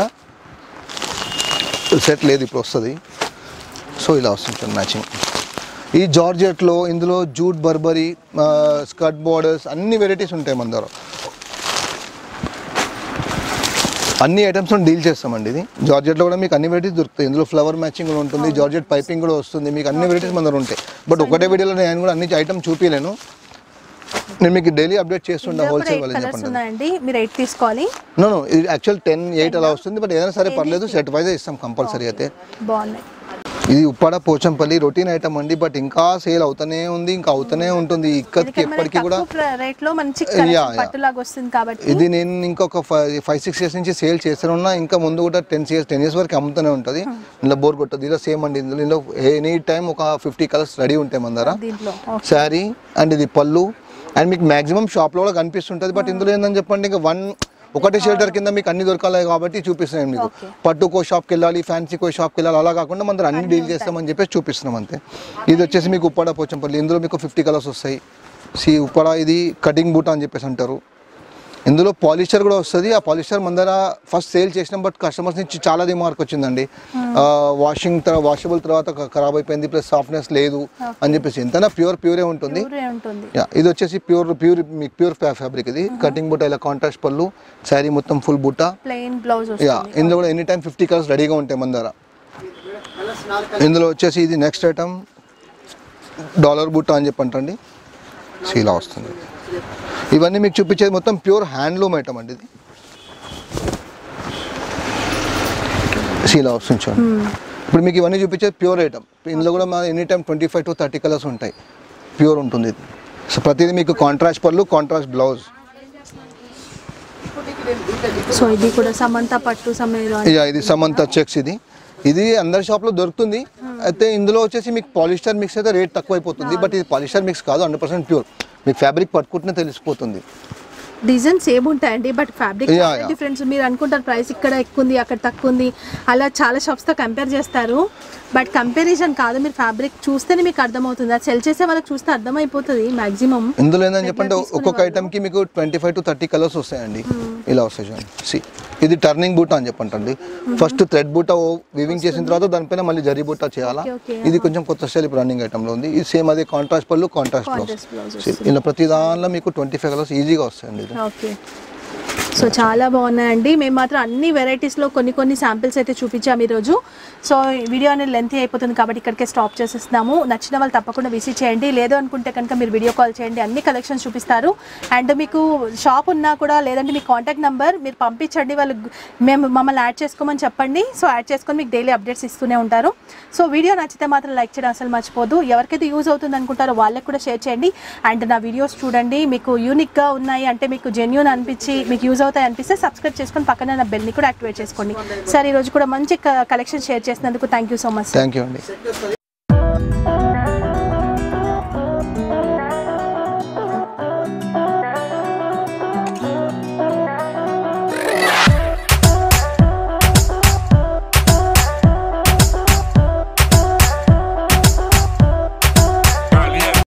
సెట్ లేదు ఇప్పుడు వస్తుంది. సో ఇలా వస్తుంది మ్యాచింగ్. ఈ జార్జెట్లో ఇందులో జూట్ బర్బరీ స్కర్ట్ బార్డర్స్ అన్ని వెరైటీస్ ఉంటాయి మన దగ్గర. అన్ని ఐటమ్స్ డీల్ చేస్తామండి. ఇది జార్జెట్లో కూడా మీకు అన్ని వెరైటీస్ దొరుకుతాయి. ఇందులో ఫ్లవర్ మ్యాచింగ్ కూడా ఉంటుంది, జార్జెట్ పైపింగ్ కూడా వస్తుంది, మీకు అన్ని వెరైటీస్ మన దగ్గర ఉంటాయి. బట్ ఒకటే వీడియోలో నేను కూడా అన్ని ఐటమ్ చూపించలేను, నేను మీకు డైలీ అప్డేట్ చేస్తుంటా హోల్సేల్ వాళ్ళని చెప్పండి. మీరు ఎయిట్ తీసుకోవాలి. నో నో ఇది యాక్చువల్ టెన్ ఎయిట్ అలా వస్తుంది, బట్ ఏదైనా సరే పర్లేదు, సెట్ వైజ్ ఇస్తాం కంపల్సరీ. అయితే బాగున్నాయి. ఇది ఉప్పాడ పోచంపల్లి రొటీన్ ఐటమ్ అండి, బట్ ఇంకా సేల్ అవుతూనే ఉంది, ఇంకా అవుతూనే ఉంటుంది. ఇక్కడికి ఎప్పటికీ కూడా రేట్ లో మంచి పట్టులాగా వస్తుంది కాబట్టి ఇది నేను ఇంకొక ఫైవ్ సిక్స్ ఇయర్స్ నుంచి సేల్ చేస్తున్నా, ఇంకా ముందు కూడా టెన్ ఇయర్స్ టెన్ ఇయర్స్ వరకు అమ్ముతూనే ఉంటుంది. ఇందులో బోర్ కొట్టదు. ఇలా సేమ్ అండి. ఇందులో ఎనీ టైం ఒక ఫిఫ్టీ కలర్స్ రెడీ ఉంటాయి మన దగ్గర. శారీ అండ్ ఇది పళ్ళు అండ్ మీకు మాక్సిమం షాప్లో కూడా కనిపిస్తుంటుంది. బట్ ఇందులో ఏందని చెప్పండి, ఇంకా వన్ ఒకటి షెల్టర్ కింద మీకు అన్ని దొరకాలి కాబట్టి చూపిస్తున్నాం మీకు. పట్టుకో షాప్కి వెళ్ళాలి, ఫ్యాన్సీకో షాప్కి వెళ్ళాలి, అలా కాకుండా మన అన్ని డీల్ చేస్తామని చెప్పేసి చూపిస్తున్నాం అంతే. ఇది వచ్చేసి మీకు ఉప్పాడ పోచంపల్లి. ఇందులో మీకు ఫిఫ్టీ కలర్స్ వస్తాయి. సి ఉప్పాడ ఇది కటింగ్ బూటా అని చెప్పేసి అంటారు. ఇందులో పాలిస్టర్ కూడా వస్తుంది. ఆ పాలిస్టర్ మన దగ్గర ఫస్ట్ సేల్ చేసినాం, బట్ కస్టమర్స్ నుంచి చాలా రిమార్క్ వచ్చిందండి. వాషింగ్ తర్వాత వాషబుల్ తర్వాత ఖరాబ్ అయిపోయింది, ప్లస్ సాఫ్ట్నెస్ లేదు అని చెప్పేసి. ఎంతైనా ప్యూర్ ప్యూరే ఉంటుంది. ఇది వచ్చేసి ప్యూర్ ప్యూర్ మీకు ప్యూర్ ఫ్యాబ్రిక్. ఇది కటింగ్ బూటా, ఇలా కాంట్రాస్ట్ పళ్ళు, శారీ మొత్తం ఫుల్ బూటా, ప్లెయిన్ బ్లౌజ్. ఇందులో కూడా ఎనీ టైం ఫిఫ్టీ కలర్స్ రెడీగా ఉంటాయి మన దగ్గర. ఇందులో వచ్చేసి ఇది నెక్స్ట్ ఐటమ్ డాలర్ బూటా అని చెప్పండి. ఇలా వస్తుంది. ఇవన్నీ మీకు చూపించేది మొత్తం ప్యూర్ హ్యాండ్లూమ్ ఐటమ్ అండి. ఇది ఇలా వస్తుంది చూడండి. ఇప్పుడు మీకు ఇవన్నీ చూపించేది ప్యూర్ ఐటమ్. ఇందులో కూడా మా any time twenty five to thirty colours ఉంటాయి. ప్యూర్ ఉంటుంది ఇది. సో ప్రతిదీ మీకు కాంట్రాస్ట్ పళ్ళు, కాంట్రాస్ట్ బ్లౌజ్. సో ఇది కూడా సమంత పట్టు సమయంలో ఇది సమంత చెక్స్. ఇది ఇది అందరి షాప్లో దొరుకుతుంది. అయితే ఇందులో వచ్చేసి మీకు పాలిస్టర్ మిక్స్ అయితే రేట్ తక్కువ అయిపోతుంది. బట్ ఇది పాలిస్టర్ మిక్స్ కాదు, హండ్రెడ్ పర్సెంట్ ప్యూర్. మీకు ఫ్యాబ్రిక్ పట్టుకుంటూనే తెలిసిపోతుంది. డిజైన్ సేమ్ ఉంటాయండి, బట్ ఫ్యాబ్రిక్ డిఫరెన్స్. మీరు అనుకుంటారు ప్రైస్ ఇక్కడ ఎక్కువ ఉంది, అక్కడ తక్కువ ఉంది, అలా చాలా షాప్స్తో కంపేర్ చేస్తారు. బట్ కంపారిజన్ కాదు, మీరు ఫ్యాబ్రిక్ చూస్తేనే మీకు అర్థమవుతుంది. అది సెల్ చేసే వాళ్ళకి చూస్తే అర్థమైపోతుంది మాక్సిమం. ఇందులో ఏంటని చెప్పంటే ఒక్కొక్క ఐటమ్కి మీకు twenty five to thirty colours వస్తాయండి. ఇలా వస్తాయి చూడండి. సి ఇది టర్నింగ్ బూటా అని చెప్పండి. ఫస్ట్ థ్రెడ్ బూటా వివింగ్ చేసిన తర్వాత దానిపైన మళ్ళీ జరీ బూటా చేయాలా. ఇది కొంచెం కొత్త స్టైల్ ఇప్పుడు రన్నింగ్ ఐటమ్లో ఉంది. ఇది సేమ్ అదే కాంట్రాస్ట్ పళ్ళు, కాంట్రాస్ట్ బ్లౌజ్. ఇలా ప్రతి దానిలో మీకు ట్వంటీ ఫైవ్ కలర్స్ ఈజీగా వస్తాయండి. ఓకే, సో చాలా బాగున్నాయండి. మేము మాత్రం అన్ని వెరైటీస్లో కొన్ని కొన్ని శాంపిల్స్ అయితే చూపించాము ఈరోజు. సో వీడియో అనేది లెంత్ అయిపోతుంది కాబట్టి ఇక్కడికే స్టాప్ చేసేస్తున్నాము. నచ్చిన వాళ్ళు తప్పకుండా విజిట్ చేయండి. లేదు అనుకుంటే కనుక మీరు వీడియో కాల్ చేయండి, అన్ని కలెక్షన్స్ చూపిస్తారు. అండ్ మీకు షాప్ ఉన్నా కూడా లేదంటే మీ కాంటాక్ట్ నెంబర్ మీరు పంపించండి, వాళ్ళు మేము మమ్మల్ని యాడ్ చేసుకోమని చెప్పండి. సో యాడ్ చేసుకొని మీకు డైలీ అప్డేట్స్ ఇస్తూనే ఉంటారు. సో వీడియో నచ్చితే మాత్రం లైక్ చేయడం అసలు మర్చిపోదు. ఎవరికైతే యూజ్ అవుతుంది అనుకుంటారో వాళ్ళకి కూడా షేర్ చేయండి. అండ్ నా వీడియోస్ చూడండి, మీకు యూనిక్గా ఉన్నాయి అంటే మీకు జెన్యూన్ అనిపించి మీకు యూజ్ అవుతాయి అనిపిస్తే సబ్స్క్రైబ్ చేసుకొని పక్కన నా బెల్ని కూడా యాక్టివేట్ చేసుకోండి. సార్ ఈరోజు కూడా మంచి కలెక్షన్ షేర్ చేసినందుకు thank you so much. Thank you అండి.